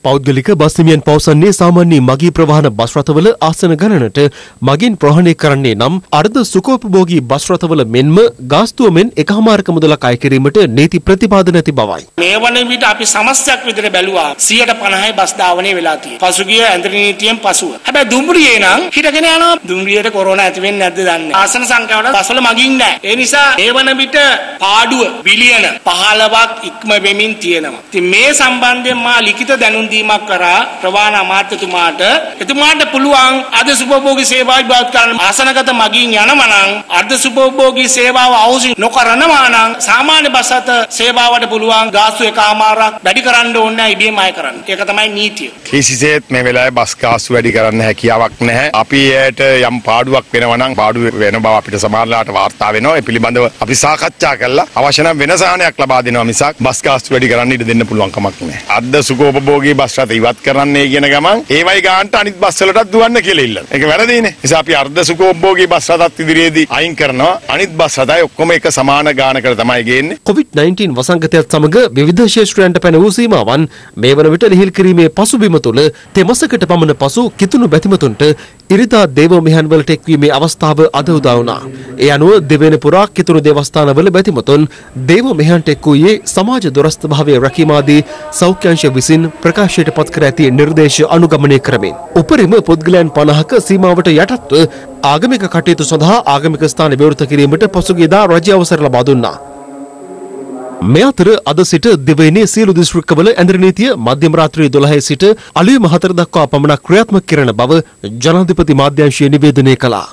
Speaker 4: පෞද්ගලික බස් හිමියන් පවසන්නේ සාමාන්‍ය මගී ප්‍රවාහන බස් රථවල ආසන ගණනට මගින් ප්‍රවාහනය කරන්නේ නම් අර්ධ සුඛෝපභෝගී බස් රථවල මෙන්ම ගාස්තුව මෙන් එකහමාරක මුදලක් අය කිරීමට නීති ප්‍රතිපාදන ඇති බවයි.
Speaker 8: මේ වන විට අපි සමස්තයක් විතර බැලුවා සියයට පනහයි බස් ධාවනය වෙලා තියෙනවා. පසුගිය ඇඳරි නීතියෙන් පසුව. හැබැයි දුම්රියේ නම් හිටගෙන යනවා. දුම්රියට කොරෝනා ඇති වෙන්නේ නැද්ද දන්නේ නැහැ. ආසන සංඛ්‍යාව වල බස්වල මගින් නැහැ. ඒ නිසා මේ වන විට පාඩුව බිලියන පහළොවක් ඉක්ම වෙමින් තියෙනවා. ඉතින් මේ සම්බන්ධයෙන් මා ලිඛිත දැනුම් දීමක් කරා ප්‍රවාහන අමාත්‍යතුමාට එතුමාට පුළුවන් අද සුභෝභෝගී සේවා විභාග කරන ආසනගත මගින් යනවා නම් අර්ධ සුභෝභෝගී සේවාව අවශ්‍ය නොකරනවා නම් සාමාන්‍ය බස් අත සේවාවට පුළුවන් ගාස්තු එකමාරක් වැඩි කරන්න ඕනේ නැහැ ඉබේම අය කරන්න. ඒක තමයි නීතිය.
Speaker 6: කිසිසේත් මේ වෙලාවේ බස් ගාස්තු වැඩි කරන්න හැකියාවක් නැහැ. අපි ඒට යම් පාඩුවක් වෙනවා නම් පාඩුව වෙන බව අපිට සමහරලාට වාර්තා වෙනවා. ඒ පිළිබඳව අපි සාකච්ඡා කළා අවශ්‍ය නම් වෙන සාහනයක් ලබා දෙනවා මිසක් බස් ගාස්තු වැඩි කරන්න ඉඩ දෙන්න පුළුවන් කමක් නැහැ. අර්ධ සුඛෝපභෝගී බස් රථ ඉවත් කරන්නේ කියන ගමන් ඒවයි ගානට අනිත් බස් වලටත් දුවන්න කියලා ඉල්ලන. ඒක වැරදිනේ. නිසා අපි අර්ධ සුඛෝපභෝගී බස් රථත් ඉදිරියේදී අයින් කරනවා. අනිත් බස් රථයි ඔක්කොම එක සමාන ගානකට තමයි ගේන්නේ.
Speaker 4: කොවිඩ් නයින්ටීන් වසංගතයත් සමග විවිධ ශේෂ්ත්‍රයන්ට පැන වූ සීමාවන් මේ වන විට ලිහිල් කිරීමේ පසුබිම තුළ තෙමසකට පමණ පසු කිතුණු බැතිමතුන්ට ඉරිදා දේව මෙහන් වලට එක්වීමේ අවස්ථාව අද උදා වුණා. ඒ අනුව දෙවැනි පුරා කිතුණු දේවස්ථානවල බැතිමතුන් දේව මෙහන්ට එක් වූයේ සමාජ දුරස්ථ භාවය රැකීමාදී සෞඛ්‍ය අංශ විසින් ප්‍රකාශයට පත් කර ඇති නිර්දේශ අනුගමනය කරමින් උපරිම පුද්ගලයන් පනහක සීමාවට යටත්ව ආගමික කටයුතු සඳහා ආගමික ස්ථාන විවෘත කිරීමට පසුගියදා රජය අවසර ලබා දුන්නා. මේ අතර අද සිට දිවයිනේ සියලු දිස්ත්‍රික්කවල ඇඳරි නීතිය මධ්‍යම රාත්‍රී දොළහේ සිට අලුයම හතර දක්වා පමණක් ක්‍රියාත්මක කරන බව ජනාධිපති මාධ්‍යංශය නිවේදනය කළා.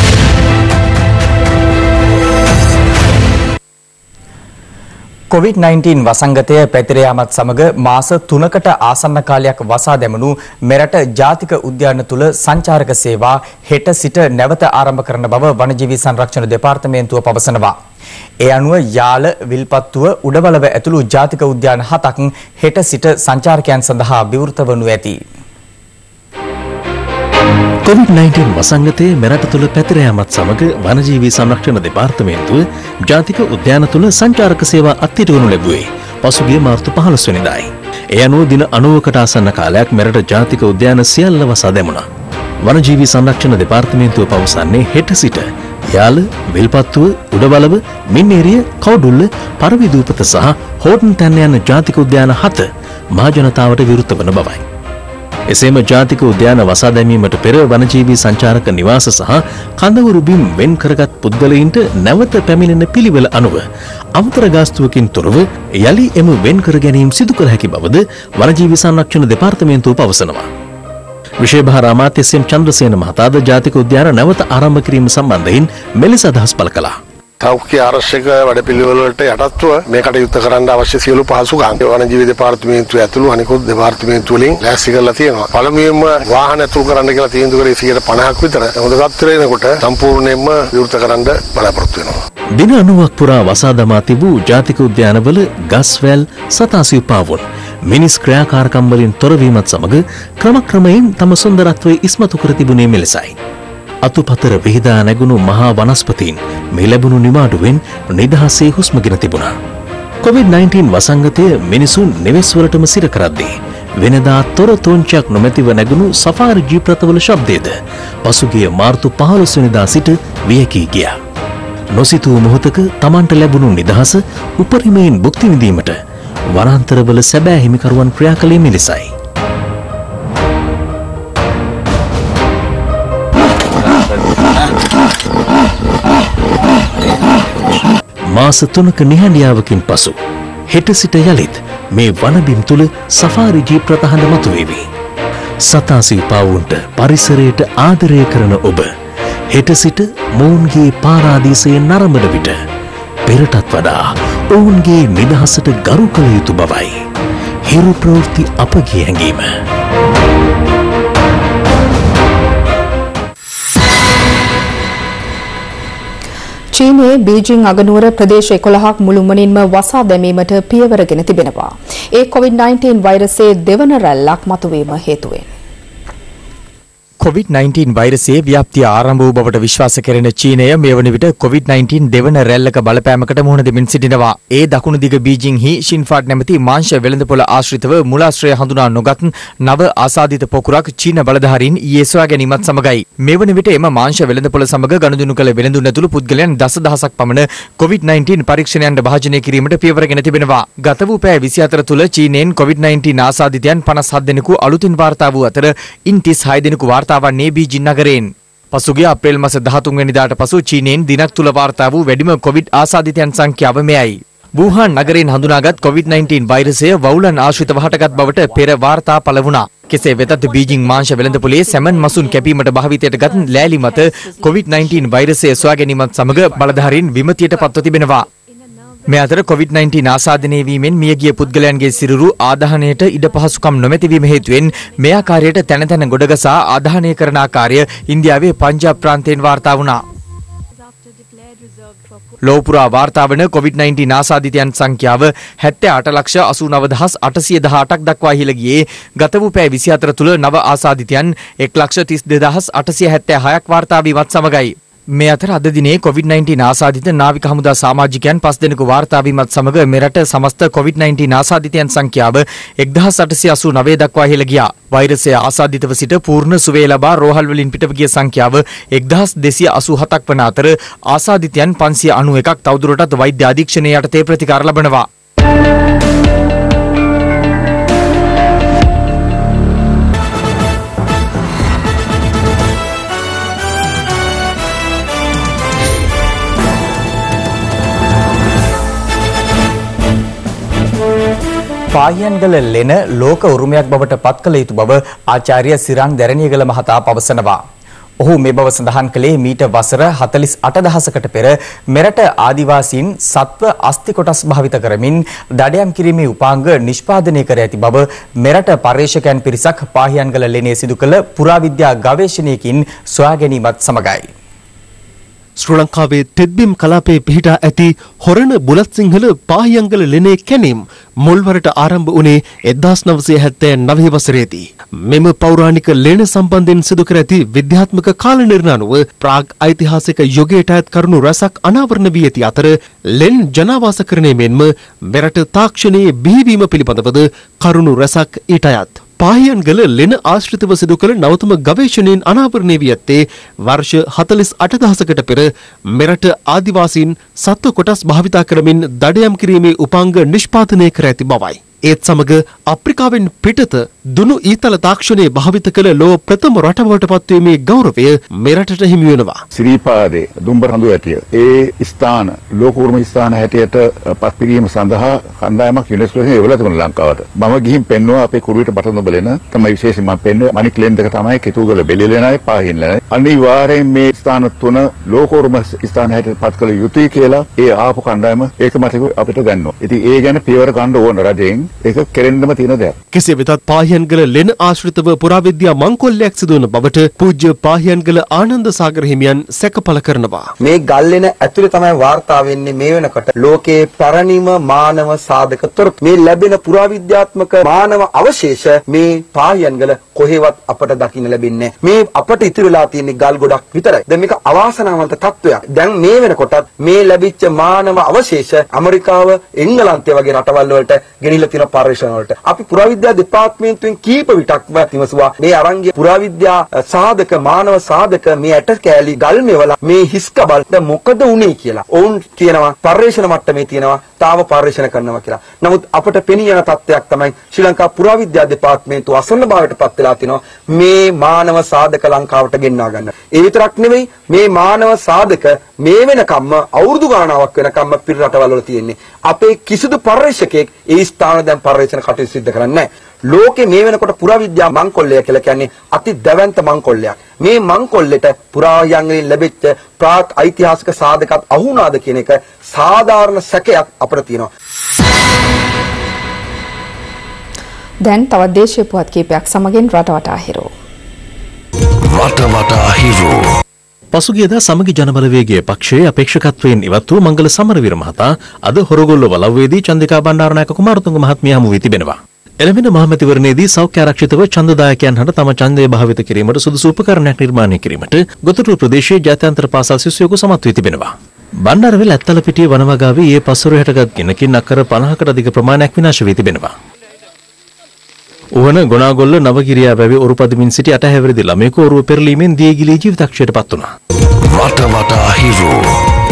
Speaker 2: කොවිඩ් නයින්ටීන් වසංගතය පැතිර යාමත් සමග මාස තුනකට ආසන්න කාලයක් වසා දැමුණු මෙරට ජාතික උද්‍යාන තුල සංචාරක සේවා හෙට සිට නැවත ආරම්භ කරන බව වනජීවී සංරක්ෂණ දෙපාර්තමේන්තුව පවසනවා. ඒ අනුව යාල, විල්පත්තුව, උඩවලව ඇතුළු ජාතික උද්‍යාන හතක් හෙට සිට සංචාරකයන් සඳහා විවෘත වනු ඇති.
Speaker 9: කොවිඩ් නයින්ටීන් වසංගතයේ මෙරට තුළ පැතිර යාමත් සමග වනජීවී සංරක්ෂණ දෙපාර්තමේන්තුව ජාතික උද්‍යාන තුළ සංචාරක සේවා අත්හිටුවනු ලැබුවේ පසුගිය මාර්තු පහළොස් වෙනිදායි. ඒ අනුව දින අනූවකට ආසන්න කාලයක් මෙරට ජාතික උද්‍යාන සියල්ල වසා දැමුණා. වනජීවී සංරක්ෂණ දෙපාර්තමේන්තුව පවසන්නේ හෙට සිට යාල, විල්පත්තුව, උඩවලව, මින්නේරිය, කවුඩුල්ල, පරවිදූපත සහ හෝටන් තැන්න යන ජාතික උද්‍යාන හත මහ ජනතාවට විවෘත වන බවයි. එසේම ජාතික උද්‍යාන වසා දැමීමට පෙර වනජීවී සංචාරක නිවාස සහ කඳවුරු බිම් වෙන් කරගත් පුද්ගලයින්ට නැවත පැමිණෙන පිළිවෙල අනුව අමතර ගාස්තුවකින් තොරව යලි එම වෙන් කර ගැනීම සිදු කර හැකි බවද වනජීවී සංරක්ෂණ දෙපාර්තමේන්තුව පවසනවා. විශේෂ භාර අමාත්‍ය එස් එම් චන්ද්‍රසේන මහතාද ජාතික උද්‍යාන නැවත ආරම්භ කිරීම සම්බන්ධයෙන් මෙලෙස අදහස් පළ කළා.
Speaker 10: සෞඛ්‍ය ආරක්ෂක වැඩපිළිවෙළවලට යටත්ව මේ කටයුත්ත කරන්න අවශ්‍ය සියලු පහසුකම් වනජීවී දෙපාර්තමේන්තුව ඇතුළු අනිකුත් දෙපාර්තමේන්තු වලින් ලෑස්ති කරලා තියෙනවා. පළමුවෙන්ම වාහන ඇතුළු කරන්න කියලා තීන්දුව කරේ සියයට පනහක් විතර. හොඳ තත්ත්වයකට සම්පූර්ණයෙන්ම විවෘත කරන්න බලාපොරොත්තු වෙනවා.
Speaker 9: දින අනූවක් පුරා වසා දමා තිබූ ජාතික උද්‍යානවල ගස්වැල් සතාසිව් පාවුන් මිනිස් ක්‍රියාකාරකම් වලින් තොරවීමත් සමග ක්‍රමක්‍රමයෙන් තම සුන්දරත්වය ඉස්මතු කර තිබුණේ මෙලෙසයි. අතුපතර විහිදා නැගුණු මහා වනස්පතීන් මේ ලැබුණු නිවාඩුවෙන් නිදහසේ හුස්මගෙන තිබුණා. කොවිඩ් නයින්ටීන් වසංගතය මිනිසුන් නිවෙස් වලටම සිර කරද්දී වෙනදා තොර තෝංචයක් නොමැතිව නැගුණු සෆාරි ජීප් රථවල ශබ්දයද පසුගිය මාර්තු පහළොස් වෙනිදා සිට වියැකී ගියා. නොසිතූ මොහොතක Tamanට ලැබුණු නිදහස උපරිමයෙන් භුක්ති විඳීමට වනාන්තරවල සැබෑ හිමිකරුවන් ක්‍රියා කළේ මෙලෙසයි. මාස තුනක නිහඬියාවකින් පසු හෙට සිට යලිත් මේ වනබිම් තුල සෆාරි ජීප් රථ හඬ මතුවේවි. සතාසිව් පාවුන්ට පරිසරයට ආදරය කරන ඔබ හෙට සිට මොවුන්ගේ පාරාදීසයේ නරඹන විට පෙරටත් වඩා ඔවුන්ගේ නිදහසට ගරු කළ යුතු බවයි හිරු ප්‍රවෘත්ති අපගේ හැඟීම.
Speaker 3: චීනයේ බීජිං අගනුවර ප්‍රදේශ එකොළහක් මුළුමනින්ම වසා දැමීමට පියවරගෙන තිබෙනවා. ඒ කොවිඩ් නයින්ටීන් වෛරසයේ දෙවන රැල්ලක් මතුවීම හේතුවෙන්.
Speaker 2: කොවිඩ් නයින්ටීන් වෛරසයේ ව්‍යාප්තිය ආරම්භ වූ බවට විශ්වාස කෙරෙන චීනය මේ වන විට කොවිඩ් නයින්ටීන් දෙවන රැල්ලක බලපෑමකට මුහුණ දෙමින් සිටිනවා. ඒ දකුණු දිග බීජිංහි ෂින්ෆාඩ් නැමැති මාංශ වෙළඳපොළ ආශ්‍රිතව මුලාශ්‍රය හඳුනා නොගත් නව ආසාදිත පොකුරක් චීන බලධාරීන් ඊයේ සොයා ගැනීමත් සමගයි. මේ වන විට එම මාංශ වෙළඳපොළ සමග ගනුදෙනු කළ වෙළඳුන් ඇතුළු පුද්ගලයන් දසදහසක් පමණ කොවිඩ් නයින්ටීන් පරීක්ෂණයන්ට භාජනය කිරීමට පියවරගෙන තිබෙනවා. ගත වූ පැය විසිහතර තුළ චීනයෙන් කොවිඩ් නයින්ටීන් ආසාදිතයන් පනස් හත් දෙනෙකු අලුතින් වාර්තා වූ අතර ඉන් තිස් හය දෙනෙකු වාර්තා වන්නේ බීජිං නගරයෙන්. පසුගිය අප්‍රේල් මාස දහතුන් වෙනිදාට පසු චීනයෙන් දිනක් තුල වාර්තා වූ වැඩිම කොවිඩ් ආසාදිතයන් සංඛ්‍යාව මෙයයි. වුහාන් නගරයෙන් හඳුනාගත් කොවිඩ් නයින්ටීන් වෛරසය වවුලන් ආශ්‍රිතව හටගත් බවට පෙර වාර්තා පළ වුණා. කෙසේ වෙතත් බීජිං මාංශ වෙළඳපොලේ සැමන් මසුන් කැපීමට භාවිතයට ගත් ලෑලි මත කොවිඩ් නයින්ටීන් වෛරසය සොයා ගැනීමත් සමග බලධාරීන් විමතියට පත්ව තිබෙනවා. මේ අතර කොවිඩ් නයින්ටීන් ආසාදනය වීමෙන් මියගිය පුද්ගලයන්ගේ සිරුරු ආදාහනයට ඉඩ පහසුකම් නොමැතිවීම හේතුවෙන් මේ ආකාරයට තැන තැන ගොඩගසා ආදාහනය කරන ආකාරය ඉන්දියාවේ පංජාබ් ප්‍රාන්තයෙන් වාර්තා වුණා. ලෝපුරා වාර්තා වන කොවිඩ් නයින්ටීන් ආසාදිතයන් සංඛ්‍යාව හැත්තෑ අට ලක්ෂ අසූ නව දහස් අටසිය දහඅටක් දක්වා ඉහළ ගියේ ගත වූ පැය විසිහතර තුළ නව ආසාදිතයන් එක් ලක්ෂ තිස් දෙදහස් අටසිය හැත්තෑ හයක් වාර්තා වීමත් සමගයි. මේ අතර අද දිනේ කොවිඩ් නයින්ටීන් ආසාදිත නාවික හමුදා සමාජිකයන් පස් දෙනෙකු වාර්තා වීමත් සමග මෙරට සමස්ත කොවිඩ් නයින්ටීන් ආසාදිතයන් සංඛ්‍යාව එක්දහස් අටසිය අසූ නවය දක්වා ඉහළ ගියා. වෛරසය ආසාදිතව සිට පූර්ණ සුවය ලබා රෝහල් වලින් පිටව ගිය සංඛ්‍යාව එක්දහස් දෙසිය අසූ හතක් වන අතර ආසාදිතයන් පන්සිය අනූ එකක් තවදුරටත් වෛද්‍ය අධීක්ෂණය යටතේ ප්‍රතිකාර ලබනවා. පාහියන්ගල ලෙන ලෝක උරුමයක් බවට පත් කළ යුතු බව ආචාර්ය සිරාන් දැරණියගල මහතා පවසනවා. ඔහු මේ බව සඳහන් කළේ මීට වසර හතළිස් අට දහසකට පෙර මෙරට ආදිවාසීන් සත්ව අස්ථි කොටස් භාවිත කරමින් දඩයම් කිරීමේ උපාංග නිෂ්පාදනය කර ඇති බව මෙරට පර්යේෂකයන් පිරිසක් පාහියන්ගල ලෙනේ සිදු කළ පුරාවිද්‍යා ගවේෂණයකින් සොයා ගැනීමත් සමගයි.
Speaker 9: ශ්‍රී ලංකාවේ තෙත්බිම් කලාපයේ පිහිටා ඇති හොරණ බුලත් සිංහල පාහියන්ගල ලෙනේ කැණීම් මුල්වරට ආරම්භ වුණේ එක්දාස් නවසිය හැත්තෑ නවය වසරේදී. මෙම පෞරාණික ලෙන සම්බන්ධයෙන් සිදු කර ඇති විද්‍යාත්මක කාල නිර්ණය අනුව ප්‍රාග් ඓතිහාසික යුගයට අයත් කරුණු රැසක් අනාවරණ වී ඇති අතර ලෙන් ජනාවාසකරණය මෙන්ම මෙරට තාක්ෂණයේ බිහිවීම පිළිබඳවද කරුණු රැසක් ඊට අයත්. පාහියන්ගල ලෙන ආශ්‍රිතව සිදු කළ නවතම ගවේෂණයෙන් අනාවරණය වී ඇත්තේ වර්ෂ හතළිස් අට දහසකට පෙර මෙරට ආදිවාසීන් සත්ව කොටස් භාවිතා කරමින් දඩයම් කිරීමේ උපාංග නිෂ්පාදනය කර ඇති බවයි. ඒත් සමග අප්‍රිකාවෙන් පිටත දුනු ඊතල තාක්ෂණයේ භාවිත කළ ලොව ප්‍රථම රට බවට පත්වීමේ ගෞරවය මෙරටට හිමි වෙනවා.
Speaker 11: ශ්‍රීපාදේ දුම්බර හඳු ඇටිය ඒ ස්ථාන ලෝක උරුම ස්ථාන හැටියට පත් කිරීම සඳහා කණ්ඩායමක් යුනෙස්කෝ එකේ එවලා තිබුණා ලංකාවට. මම ගිහින් පෙන්නුවා අපේ කුරුවිට බටන බලන තමයි විශේෂයෙන් මම පෙන්නුවේ මණික් ලේන් දෙක තමයි කිතුගල බෙලිලෙනයි පාහින්ලයි. අනිවාර්යෙන් මේ ස්ථාන තුන ලෝක උරුම ස්ථාන හැටියට පත් කළ යුතුයි කියලා ඒ ආපු කණ්ඩායම ඒකමතිකව අපිට ගන්නවා. ඉතින් ඒ ගැන පියවර ගන්න ඕන රජෙන් ඒක කෙරෙන්නම තියෙන දෙයක්.
Speaker 9: කෙසේ වෙතත් පාහියන්ගල ලෙන ආශ්‍රිතව පුරාවිද්‍යා මංකොල්ලයක් සිදුවන බවට පූජ්‍ය පාහියන්ගල ආනන්ද සාගර හිමියන් සැකපල කරනවා.
Speaker 12: මේ ගල් ලෙන ඇතුලේ තමයි වාර්තා වෙන්නේ මේ වෙනකොට ලෝකේ පැරණිම මානව සාධක තොරතුරු. මේ ලැබෙන පුරාවිද්‍යාත්මක මානව අවශේෂ මේ පාහියන්ගල කොහෙවත් අපට දකින්න ලැබෙන්නේ නැහැ. මේ අපට ඉතුරු වෙලා තියෙන්නේ ගල් ගොඩක් විතරයි. දැන් මේක අවාසනාවන්ත තත්වයක්. දැන් මේ වෙනකොටත් මේ ලැබිච්ච මානව අවශේෂ ඇමරිකාව, එංගලන්තය වගේ රටවල් වලට ගෙනිලා තියෙන පර්යේෂණ වලට අපි පුරාවිද්‍යා දෙපාර්තමේන්තුවෙන් කීප විටක්ම විමසුවා මේ අරංගිය පුරාවිද්‍යා සාධක මානව සාධක මේ ඇට කෑලි ගල් මෙවලා මේ හිස්කබල් දැන් මොකද උනේ කියලා. ඔවුන් කියනවා පර්යේෂණ මට්ටමේ තියෙනවා තාම පර්යේෂණ කරනවා කියලා. නමුත් අපට පෙනී යන තත්ත්වයක් තමයි ශ්‍රී ලංකා පුරාවිද්‍යා දෙපාර්තමේන්තුව අසන්න භාවයට පත් වෙලා තිනවා මේ මානව සාධක ලංකාවට ගෙන්වා ගන්න. ඒ විතරක් නෙවෙයි මේ මානව සාධක මේ වෙනකම්ම අවුරුදු ගාණාවක් වෙනකම්ම පිර රටවල් වල තියෙන්නේ. අපේ කිසිදු පර්යේෂකෙක් ඒ ස්ථාන දැන් පර්යේෂණ කටයුතු සිදු කරන්නේ නැහැ. ලෝකේ මේ වෙනකොට පුරාවිද්‍යා මංකොල්ලය කියලා කියන්නේ අති දැවැන්ත මංකොල්ලයක්. මේ මංකොල්ලෙට පුරායන්ගෙන් ලැබෙච්ච ප්‍රාග් ඓතිහාසික සාධකත් අහුණාද කියන එක සාධාරණ සැකයක් අපිට තියෙනවා.
Speaker 3: දැන් තවත් දේශීය පුවත් කීපයක් සමගින් රටවටා හිරෝ.
Speaker 9: රටවටා හිරෝ. පසුගියදා සමගි ජනබලවේගයේ පක්ෂයේ අපේක්ෂකත්වයෙන් ඉවත් වූ මංගල සමරවීර මහතා අද හොරගොල්ල වලව්වේදී චන්දිකා බණ්ඩාරනායක කුමාරතුංග මහත්මිය හමු වී තිබෙනවා. එළඹෙන මහමැතිවරණයේදී සෞඛ්‍ය ආරක්ෂිතව ඡන්දදායකයන් හට තම ඡන්දය භාවිත කිරීමට සුදුසු උපකරණයක් නිර්මාණය කිරීමට ගොතුරු ප්‍රදේශයේ ජාත්‍යන්තර පාසල් ශිෂ්‍යයෙකු සමත් වී තිබෙනවා. බණ්ඩාරවැල ඇත්තලපිටිය වනවගාවේ ඒ පස්වරුවටගත් ගෙනකින් අක්කර පනහකට අධික ප්‍රමාණයක් විනාශ වී තිබෙනවා. උවන ගොනාගොල්ල නවගිරියා වැවේ ඔරුපදමින් සිටි අට හැවිරිදි ළමයෙකු ඔරුව පෙරලීමෙන් දියගිලී ජීවිතක්ෂයට පත් වුණා.
Speaker 13: රට වටා හිරු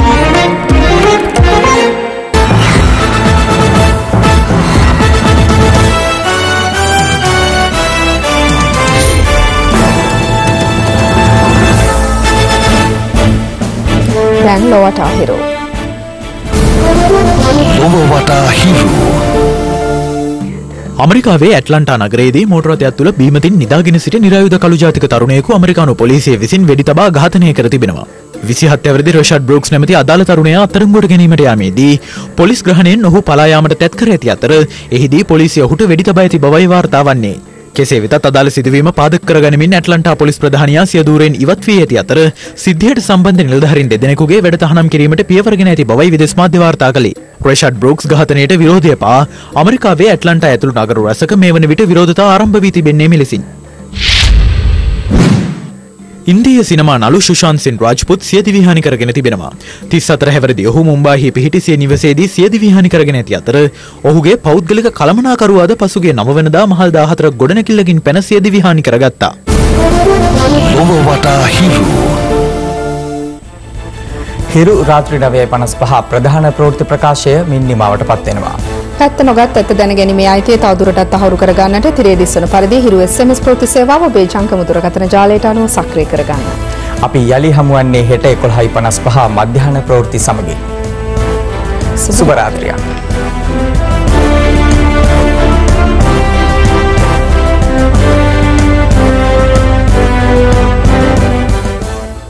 Speaker 3: දැන් ලොවට හිරු
Speaker 13: ලොව වටා හිරු
Speaker 4: අමරිකාවේ ඇට්ලන්ටා නගරයේදී මෝටර රථයක් තුළ බීමතින් නිදාගෙන සිටි නිරායුධ කළු ජාතික තරුණයෙකු ඇමරිකානු පොලිසිය විසින් වෙඩි තබා ඝාතනය කර තිබෙනවා. විසිහත් හැවිරිදි රොෂඩ් බ්‍රූක්ස් නැමැති අදාළ තරුණයා අත්අඩංගුවට ගැනීමට යාමේදී පොලිස් ග්‍රහණයෙන් ඔහු පලා යාමට තැත් කර ඇති අතර එහිදී පොලිසිය ඔහුට වෙඩි තබා ඇති බවයි වාර්තා වන්නේ. කෙසේ වෙතත් අදාළ සිදුවීම පාදක කරගනිමින් ඇට්ලන්ටා පොලිස් ප්‍රධානියා සිය ධූරයෙන් ඉවත් වී ඇති අතර සිද්ධියට සම්බන්ධ නිලධාරීන් දෙදෙනෙකුගේ වැඩ තහනම් කිරීමට පියවරගෙන ඇති බවයි විදේශ මාධ්‍ය වාර්තා කළේ. රොෂඩ් බ්‍රූක්ස් ඝාතනයට විරෝධය පා ඇමරිකාවේ ඇට්ලන්ටා ඇතුළු නගර රැසක මේ වන විට විරෝධතා ආරම්භ වී තිබෙන්නේ මෙලෙසින්. ඉන්දිය සිනමා නළු සුශාන්ත් සින් රාජ්පුත් සියදිවි හානි කරගෙන තිබෙනවා. තිස් හතර හැවිරිදි ඔහු මුම්බායිහි පිහිටි සිය නිවසේදී සියදිවි හානි කරගෙන ඇති අතර ඔහුගේ පෞද්ගලික කළමනාකරුවාද පසුගිය නව වෙනිදා මහල් දාහතරක ගොඩනැගිල්ලකින් පැන සියදිවි හානි කරගත්තා.
Speaker 13: ලොව වටා හිරු
Speaker 2: හිරු රාත්‍රී නවය පනස් පහ ප්‍රධාන ප්‍රවෘත්ති ප්‍රකාශය මින් නිමාවට පත් වෙනවා.
Speaker 3: පැත්ත නොගත් ඇත්ත දැනගැනීමේ අයිතිය තවදුරටත් තහවුරු කර ගන්නට තිරේ දිස්වන පරිදි හිරු එස් එම් එස් ප්‍රවෘත්ති සේවාව ඔබේ ජංගම දුරකථන ජාලයට අනුව සක්‍රිය කර ගන්න.
Speaker 2: අපි යලි හමුවන්නේ හෙට එකොළහයි පනස් පහ මධ්‍යහන ප්‍රවෘත්ති සමගින්. සුබ රාත්‍රියක්.